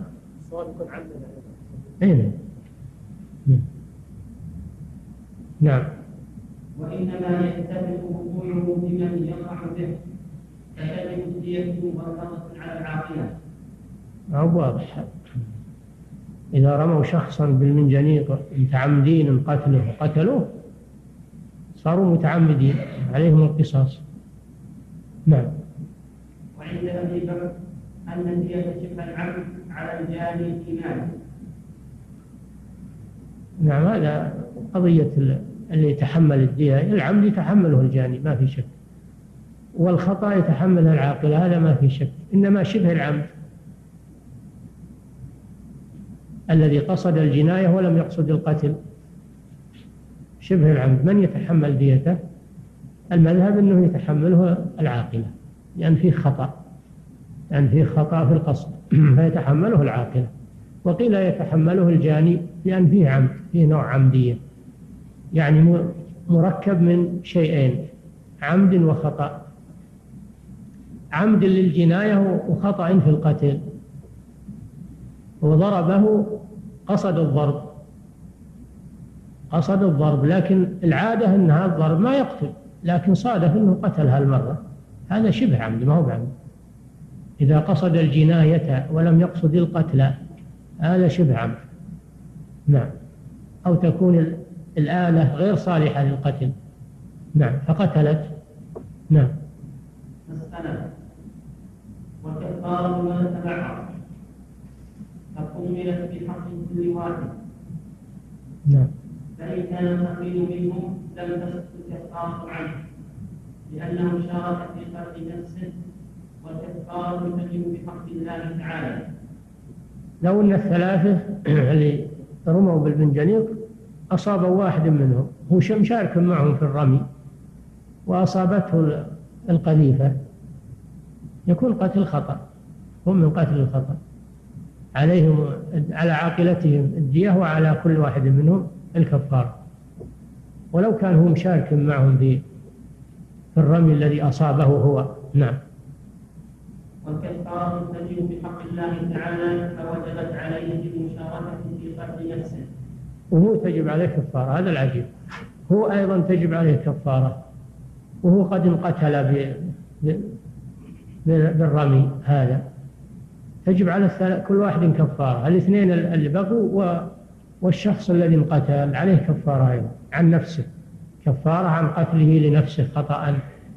أين؟ نعم. وإنما يتفق وقوعه بمن يقع به، فتجب الدية مغلظة على العاقلة. واضح. إذا رموا شخصا بالمنجنيق متعمدين قتله وقتلوه صاروا متعمدين، عليهم القصاص. نعم. وعند أبي بكر أن الدية شبه العمد على الجاني في ماله. نعم، هذا قضية اللي يتحمل الدية. العمد يتحمله الجاني ما في شك، والخطأ يتحمله العاقلة، هذا ما في شك. إنما شبه العمد الذي قصد الجناية ولم يقصد القتل، شبه العمد من يتحمل ديته؟ المذهب أنه يتحمله العاقلة، لأن فيه خطأ في القصد فيتحمله العاقلة. وقيل يتحمله الجاني لأن فيه عمد، فيه نوع عمدية، يعني مركب من شيئين، عمد وخطأ. عمد للجناية وخطأ في القتل. وضربه قصد الضرب، لكن العادة أن هذا الضرب ما يقتل، لكن صادف أنه قتل هالمرة، هذا شبه عمد ما هو بعمد. إذا قصد الجناية ولم يقصد القتل هذا شبه عمد. نعم. أو تكون الآلة غير صالحة للقتل، نعم، فقتلت. نعم. السنة وكفار ما تبعها فكملت بحق كل واحد. نعم. فإن كان القتيل منهم لم تسقط الكفارة عنه، لأنه شارك في قتل نفسه، والكفارة تجب بحق الله تعالى. لو أن الثلاثة اللي رموا بالمنجنيق أصاب واحد منهم، هو مشارك معهم في الرمي وأصابته القذيفة، يكون قتل خطأ، هم من قتل الخطأ، عليهم على عاقلتهم الدية وعلى كل واحد منهم الكفارة. ولو كان هو مشارك معهم في الرمي الذي أصابه هو. نعم. والكفارة تجب بحق الله تعالى، فوجبت عليه المشاركة في قتل نفسه. وهو تجب عليه كفارة، هذا العجيب، هو أيضا تجب عليه كفارة، وهو قد انقتل بالرمي، هذا تجب على كل واحد كفارة. الاثنين اللي بقوا والشخص الذي انقتل عليه كفارة أيضا عن نفسه، كفارة عن قتله لنفسه خطأ.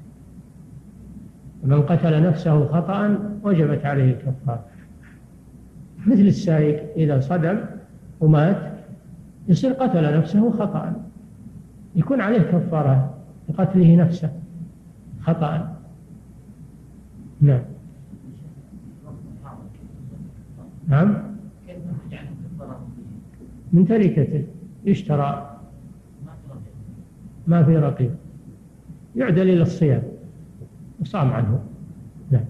من قتل نفسه خطأ وجبت عليه الكفارة. مثل السائق إذا صدم ومات يصير قتل نفسه خطأ، يكون عليه كفارة لقتله نفسه خطأ. نعم. نعم. من تركته يشترى، ما في رقيب، يعدل إلى الصيام وصام عنه. نعم.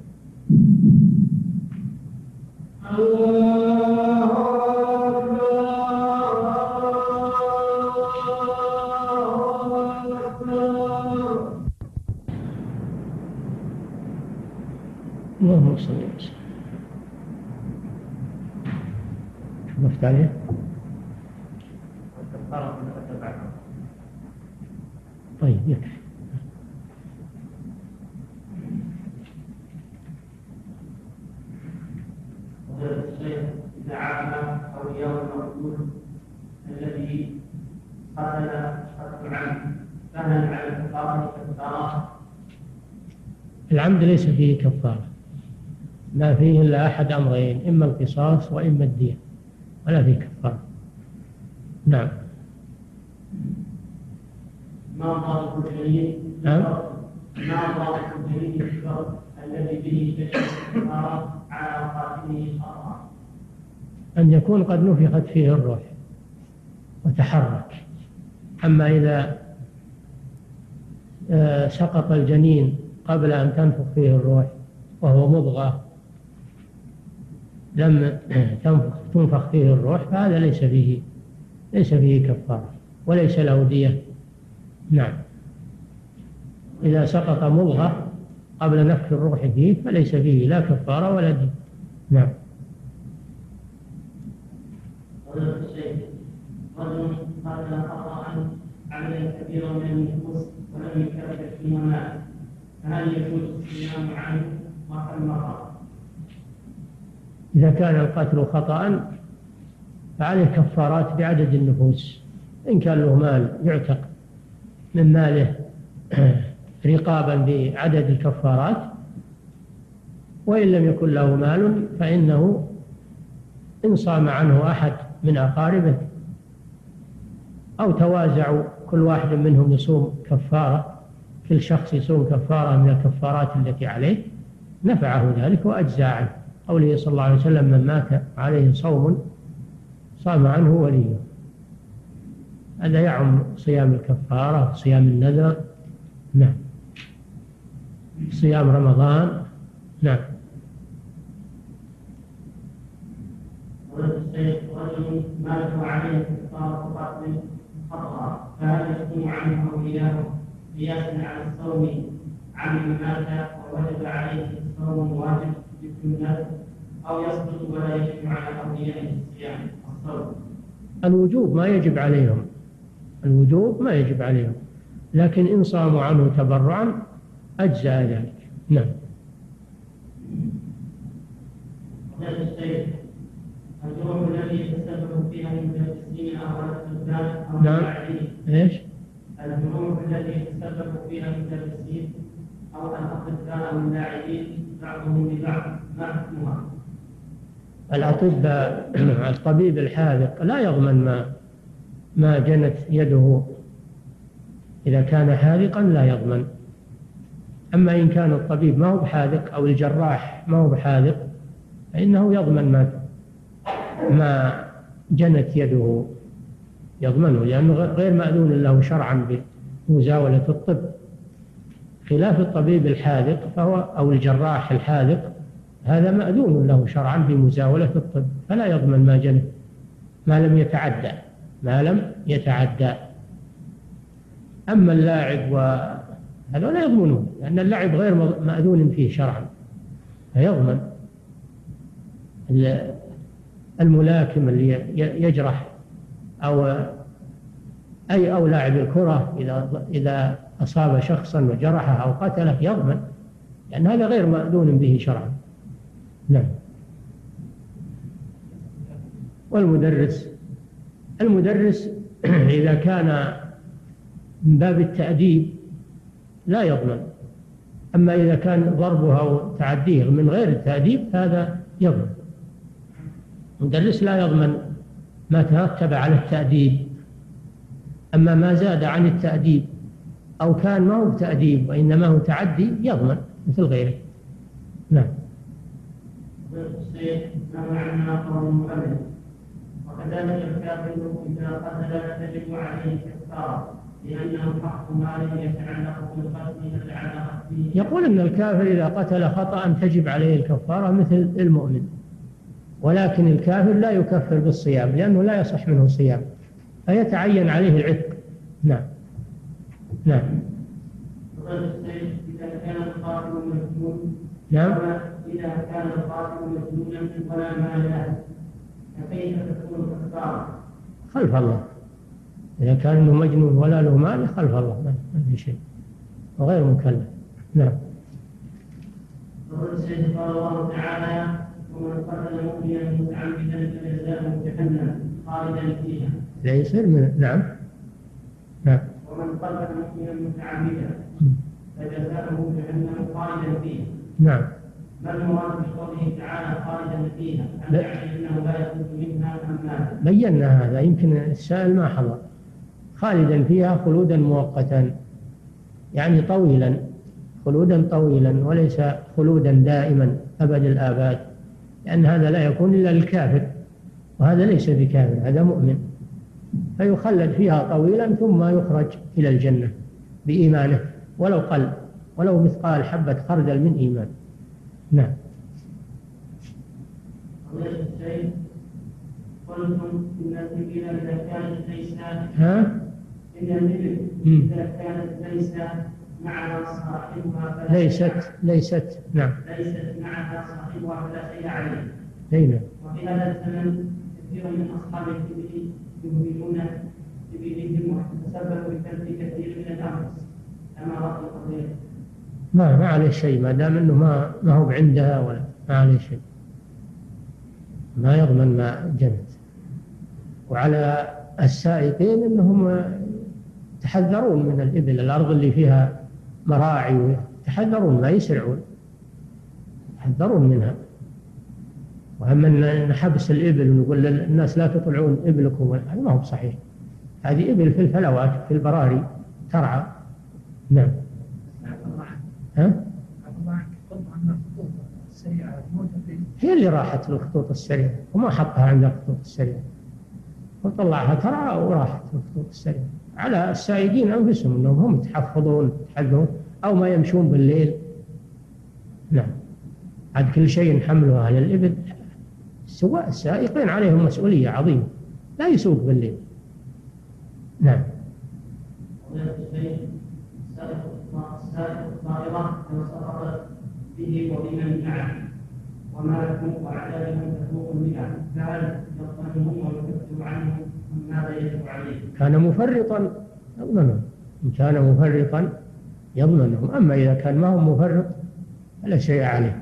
اللهم صل وسلم. وقفت عليه. طيب يكفي. إذا عام أولياء المقتول الذي قتل العمد فهل على الكفارة كفارة؟ العمد ليس فيه كفارة، ما فيه إلا أحد أمرين، إما القصاص وإما الدية، ولا فيه كفارة. نعم. ما ضابط الجليل؟ نعم. ما ضابط الجليل الذي به تجب الكفارة على قاتله خطأ؟ أن يكون قد نفخت فيه الروح وتحرك. أما إذا سقط الجنين قبل أن تنفخ فيه الروح وهو مضغة لم تنفخ فيه الروح فهذا ليس فيه كفارة وليس له دية. نعم. إذا سقط مضغة قبل نفخ الروح فيه فليس فيه لا كفارة ولا دية. نعم. رجل قتل خطأ عملا كبيرا من النفوس ولم يكلف فيما مات، فهل يجوز الصيام عنه وكالمرأة؟ إذا كان القتل خطأ فعليه كفارات بعدد النفوس. إن كان له مال يعتق من ماله رقابا بعدد الكفارات، وإن لم يكن له مال فإنه إن صام عنه أحد من أقاربه أو توازعوا كل واحد منهم يصوم كفارة، كل شخص يصوم كفارة من الكفارات التي عليه نفعه ذلك وأجزى عنه. قوله صلى الله عليه وسلم: من مات عليه صوم صام عنه وليه. هذا يعم صيام الكفارة، صيام النذر، نعم، صيام رمضان، نعم. رجل مات عليه كفارة قتل خطأ، فهل يصوم عنه أو إياه قياسا على الصوم عن من مات ووجب عليه الصوم واجب مثل النذر، أو يسقط ولا يجب على أوليائه الصيام الصوم؟ الوجوب ما يجب عليهم، الوجوب ما يجب عليهم، لكن إن صاموا عنه تبرعا أجزاء ذلك. نعم. الجروح الذي يتسبب فيها المدرسين أو الأطباء أو نعم. اللاعبين. إيش؟ الجروح التي يتسبب فيها المدرسين أو الأطباء أو اللاعبين بعضهم ببعض، ما حكمها؟ الأطباء الطبيب الحاذق لا يضمن ما جنت يده، إذا كان حاذقا لا يضمن. أما إن كان الطبيب ما هو بحاذق أو الجراح ما هو بحاذق فإنه يضمن ما جنت يده، يضمنه، لأنه غير مأذون له شرعا بمزاولة الطب، خلاف الطبيب الحاذق فهو أو الجراح الحاذق هذا مأذون له شرعا بمزاولة الطب، فلا يضمن ما جنت ما لم يتعدى. أما اللاعب وهذا لا يضمنون، لأن اللاعب غير مأذون فيه شرعا فيضمن. الملاكم اللي يجرح أو لاعب الكرة إذا أصاب شخصا وجرحه أو قتله يضمن، لأن هذا غير مأذون به شرعا. نعم. المدرس إذا كان من باب التأديب لا يضمن، أما إذا كان ضربه أو تعديه من غير التأديب هذا يضمن. المدرس لا يضمن ما ترتب على التأديب، أما ما زاد عن التأديب أو كان ما هو تأديب وإنما هو تعدي يضمن مثل غيره. نعم. وكذلك الكافر إذا قتل تجب عليه كفارة لأنه حق مال يتعلق بالقتل على قتله. يقول أن الكافر إذا قتل خطأ تجب عليه الكفارة مثل المؤمن، ولكن الكافر لا يكفر بالصيام لأنه لا يصح منه صيام فيتعين عليه العتق. نعم. نعم. إذا كان القاتل مجنون، نعم. إذا كان القاتل مجنونا ولا مال له فكيف تكون الكفارة؟ خلف الله. إذا كان انه مجنون ولا له مال خلف الله ما في شيء وغير مكلف. نعم. قال الله تعالى: ومن قتل مؤمنا متعمدا فجزاؤه جهنم خالدا فيها. لا يصير من. نعم. نعم. ومن قتل مؤمنا متعمدا فجزاؤه جهنم خالدا فيها. نعم. ما المراد بقوله تعالى خالدا فيها؟ هل يعني انه لا يخرج منها ام لا؟ بينا هذا، يمكن السائل ما حضر. خالدا فيها خلودا مؤقتا، يعني طويلا، خلودا طويلا، وليس خلودا دائما أبد الآباد، لأن هذا لا يكون إلا للكافر، وهذا ليس بكافر، هذا مؤمن، فيخلد فيها طويلا ثم يخرج إلى الجنة بإيمانه ولو قل، ولو مثقال حبة خردل من إيمان. نعم. فضيلة الشيخ، قلتم إن الإبل إذا كانت ليس إذا كانت ليس معها صاحبها ليست نعم ليست معها صاحبها فلا شيء عليه. نعم. وفي هذا الزمن كثير من أصحاب الإبل يهملون إبلهم وتسببوا بتلف كثير من الأنفس، أما رأي القضية؟ ما عليه شيء، ما دام أنه ما هو عندها ولا ما عليه شيء، ما يضمن ما جنت. وعلى السائقين أنهم يتحذرون من الإبل، الأرض اللي فيها مراعي يتحذرون ما يسرعون، يتحذرون منها. وأما أن حبس الإبل ونقول للناس لا تطلعون إبلكم، هذا ما هو صحيح. هذه إبل في الفلوات في البراري ترعى. نعم. هي اللي راحت للخطوط السريعة وما حطها عند الخطوط السريعة وطلعها ترعى وراحت للخطوط السريعة. على السائقين أنفسهم أنهم هم يتحفظون يتحذرون أو ما يمشون بالليل. نعم. عاد كل شيء نحمله على الإبل، سواء السائقين عليهم مسؤولية عظيمة، لا يسوق بالليل. نعم. سائق الطائرة لو سقطت به وبمن معه ومالكم وعليهم تفوق بها، فهل يضمنهم ويكفر عنهم ماذا يجب عليه؟ كان مفرطا يضمنهم، إن كان مفرطا يضمنهم، أما إذا كان ما هو مفرط فلا شيء عليه.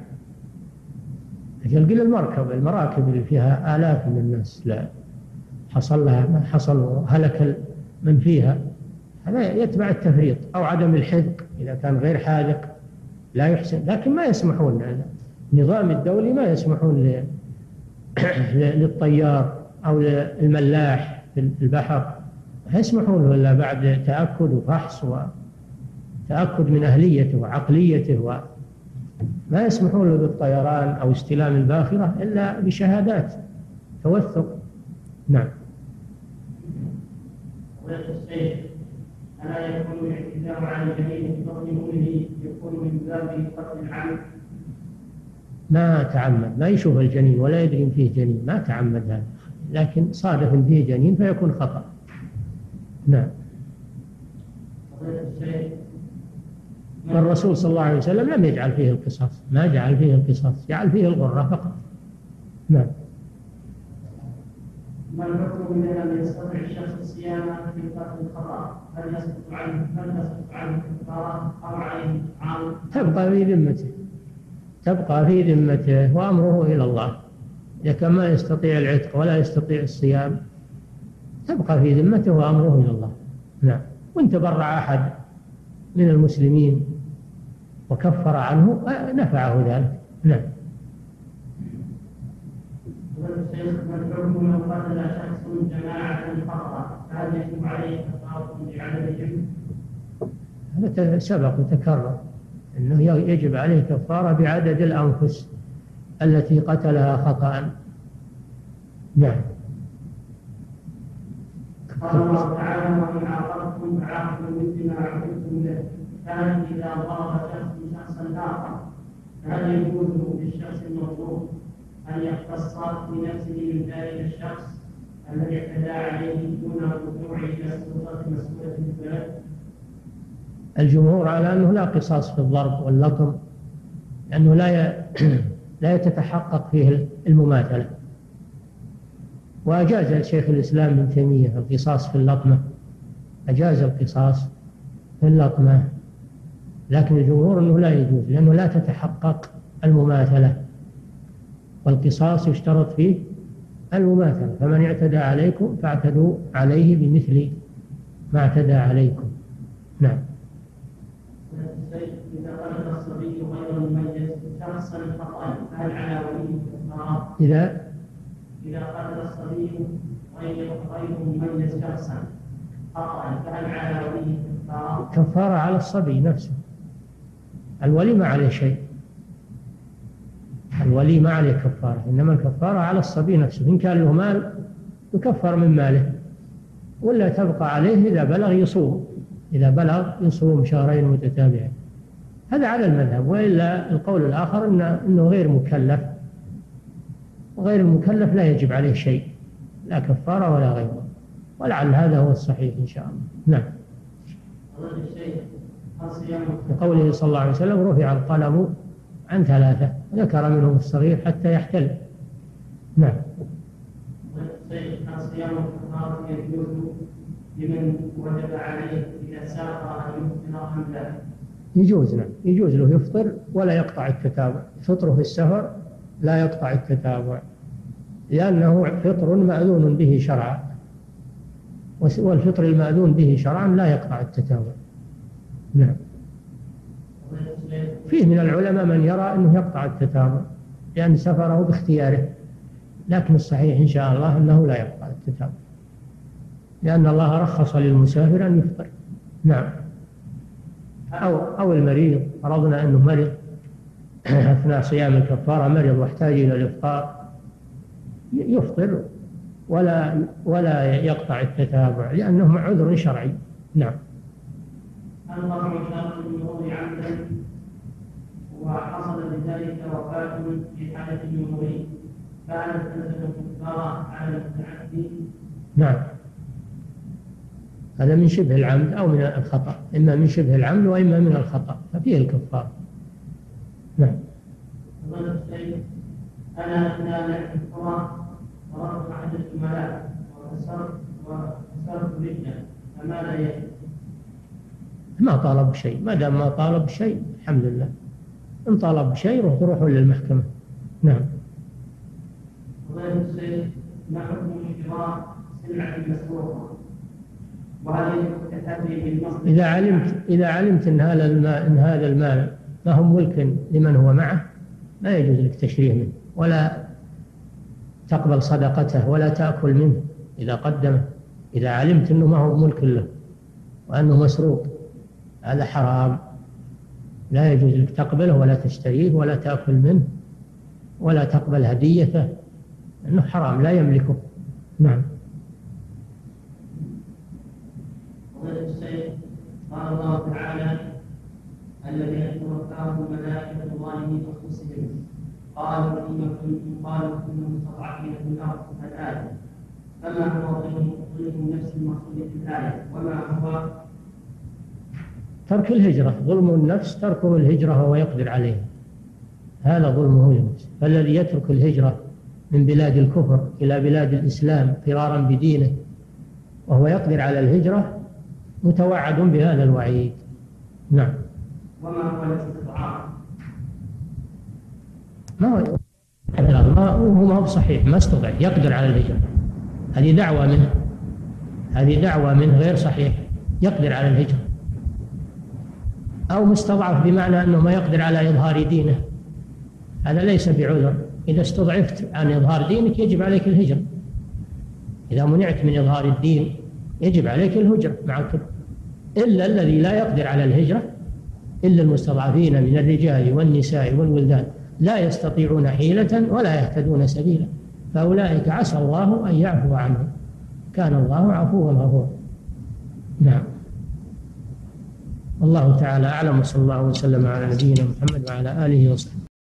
لكن المراكب اللي فيها آلاف من الناس لا حصل لها ما حصل هلك من فيها، هذا يتبع التفريط أو عدم الحذق. إذا كان غير حاذق لا يحسن، لكن ما يسمحون، النظام الدولي ما يسمحون للطيار أو للملاح في البحر، ما يسمحون له إلا بعد تأكد وفحص وتأكد من أهليته وعقليته، ما يسمحون له بالطيران أو استلام الباخرة إلا بشهادات توثق. نعم. ألا يكون الاعتداء على الجنين في بطن أمه يكون من باب قتل العمد؟ ما تعمد، ما يشوف الجنين ولا يدري إن فيه جنين، ما تعمد هذا، لكن صادف إن فيه جنين فيكون خطأ. نعم. الرسول صلى الله عليه وسلم لم يجعل فيه القصاص، ما جعل فيه القصاص، جعل فيه الغرة فقط. نعم. ما الحكم إذا لم يستطع الشخص الصيام في قتل الخطأ؟ هل يسقط عنه كفارة أو عليه عام؟ تبقى في ذمته وأمره إلى الله. إذا كان ما يستطيع العتق ولا يستطيع الصيام تبقى في ذمته وأمره إلى الله. نعم. وإن تبرع أحد من المسلمين وكفر عنه نفعه ذلك. نعم. والشيخ من حكم لو قتل شخص جماعة خطأ هل يجب عليه كفارة بعددهم؟ هذا سبق وتكرر أنه يجب عليه كفارة بعدد الأنفس التي قتلها خطأ. نعم. قال الله تعالى: وإن عاقبتم فعاقبوا بمثل ما عوقبتم به. كان إذا ضرب شخصا آخر فهل يجوز للشخص المضروب أن يقتص بنفسه من ذلك الشخص الذي اعتدى عليه دون الرجوع إلى السلطة المسؤولة في البلد؟ الجمهور على أنه لا قصاص في الضرب واللطم، لأنه لا يتحقق فيه المماثلة. وأجاز شيخ الإسلام ابن تيمية القصاص في اللطمة، أجاز القصاص في اللطمة، لكن الجمهور أنه لا يجوز لأنه لا تتحقق المماثلة، والقصاص يشترط فيه المماثلة. فمن اعتدى عليكم فاعتدوا عليه بمثل ما اعتدى عليكم. نعم. إذا قتل الصبي غير مميز شخصا خطأ فهل على وليه كفارة؟ إذا قتل الصبي غير مميز شخصا خطأ فهل على وليه كفارة؟ كفارة على الصبي نفسه، الولي ما عليه شيء، الولي ما عليه كفارة، إنما الكفارة على الصبي نفسه. إن كان له مال يكفر من ماله، ولا تبقى عليه إذا بلغ يصوم شهرين متتابعين. هذا على المذهب، وإلا القول الآخر إنه غير مكلف غير المكلف لا يجب عليه شيء، لا كفارة ولا غيره، ولعل هذا هو الصحيح إن شاء الله. نعم. لقوله صلى الله عليه وسلم رفع القلم عن 3 ذكر منهم الصغير حتى يحتل. نعم. صيام الكفارة يجوز لمن وجب عليه إذا سافر أن يفطر أم لا؟ يجوز، نعم، يجوز له يفطر ولا يقطع التتابع، فطره في السفر لا يقطع التتابع لأنه فطر مأذون به شرعا، والفطر المأذون به شرعا لا يقطع التتابع. نعم. فيه من العلماء من يرى أنه يقطع التتابع لأن سفره باختياره، لكن الصحيح إن شاء الله أنه لا يقطع التتابع لأن الله رخص للمسافر أن يفطر. نعم. أو المريض، فرضنا أنه مرض أثناء صيام الكفارة، مرض واحتاج إلى الإفطار، يفطر ولا يقطع التتابع لأنه عذر شرعي. نعم. القطع شرط النمو عمدا وحصل بذلك وفاة في حالة النمو، فهل تنزل الكفارة على المتعدي؟ نعم، هذا من شبه العمد أو من الخطأ، إما من شبه العمد وإما من الخطأ، ففيه الكفارة. نعم. أنا أثناء لعب الكرة ضربت أحد الزملاء وكسرت رجله، فماذا يجب؟ ما طالب شيء، ما دام ما طالب شيء الحمد لله، إن طالب شيء تروحوا للمحكمة. نعم. فضيلة الشيخ، ما حكم شراء سلعة مسروقة؟ وهل يجب التحري بالمصدر؟ إذا علمت أن هذا المال ما هو ملك لمن هو معه لا يجوز لك تشريه منه ولا تقبل صدقته ولا تأكل منه إذا قدمه، إذا علمت أنه ما هو ملك له وأنه مسروق، هذا حرام، لا يجوز لك تقبله ولا تشتريه ولا تأكل منه ولا تقبل هديته، لأنه حرام لا يملكه. نعم. قال الله تعالى: الذين توفاهم الملائكة ظالمي أنفسهم قالوا كنتم مستضعفين في الأرض الآية، فما هو ظلم نفس المقصود في الآية، وما هو ترك الهجرة؟ ظلم النفس تركه الهجرة وهو يقدر عليها، هذا ظلمه للنفس. فالذي يترك الهجرة من بلاد الكفر إلى بلاد الإسلام فرارا بدينه وهو يقدر على الهجرة متوعد بهذا الوعيد. نعم. وما هو الاستطاعة؟ ما هو صحيح، ما استطاع يقدر على الهجرة، هذه دعوة منه غير صحيح، يقدر على الهجرة. أو مستضعف بمعنى أنه ما يقدر على إظهار دينه، هذا ليس بعذر. إذا استضعفت عن إظهار دينك يجب عليك الهجرة، إذا منعت من إظهار الدين يجب عليك الهجرة مع كل. إلا الذي لا يقدر على الهجرة، إلا المستضعفين من الرجال والنساء والولدان لا يستطيعون حيلة ولا يهتدون سبيلا، فأولئك عسى الله أن يعفو عنهم، كان الله عفوا غفورا. نعم. الله تعالى أعلم، وصلى الله وسلم على نبينا محمد وعلى آله وصحبه.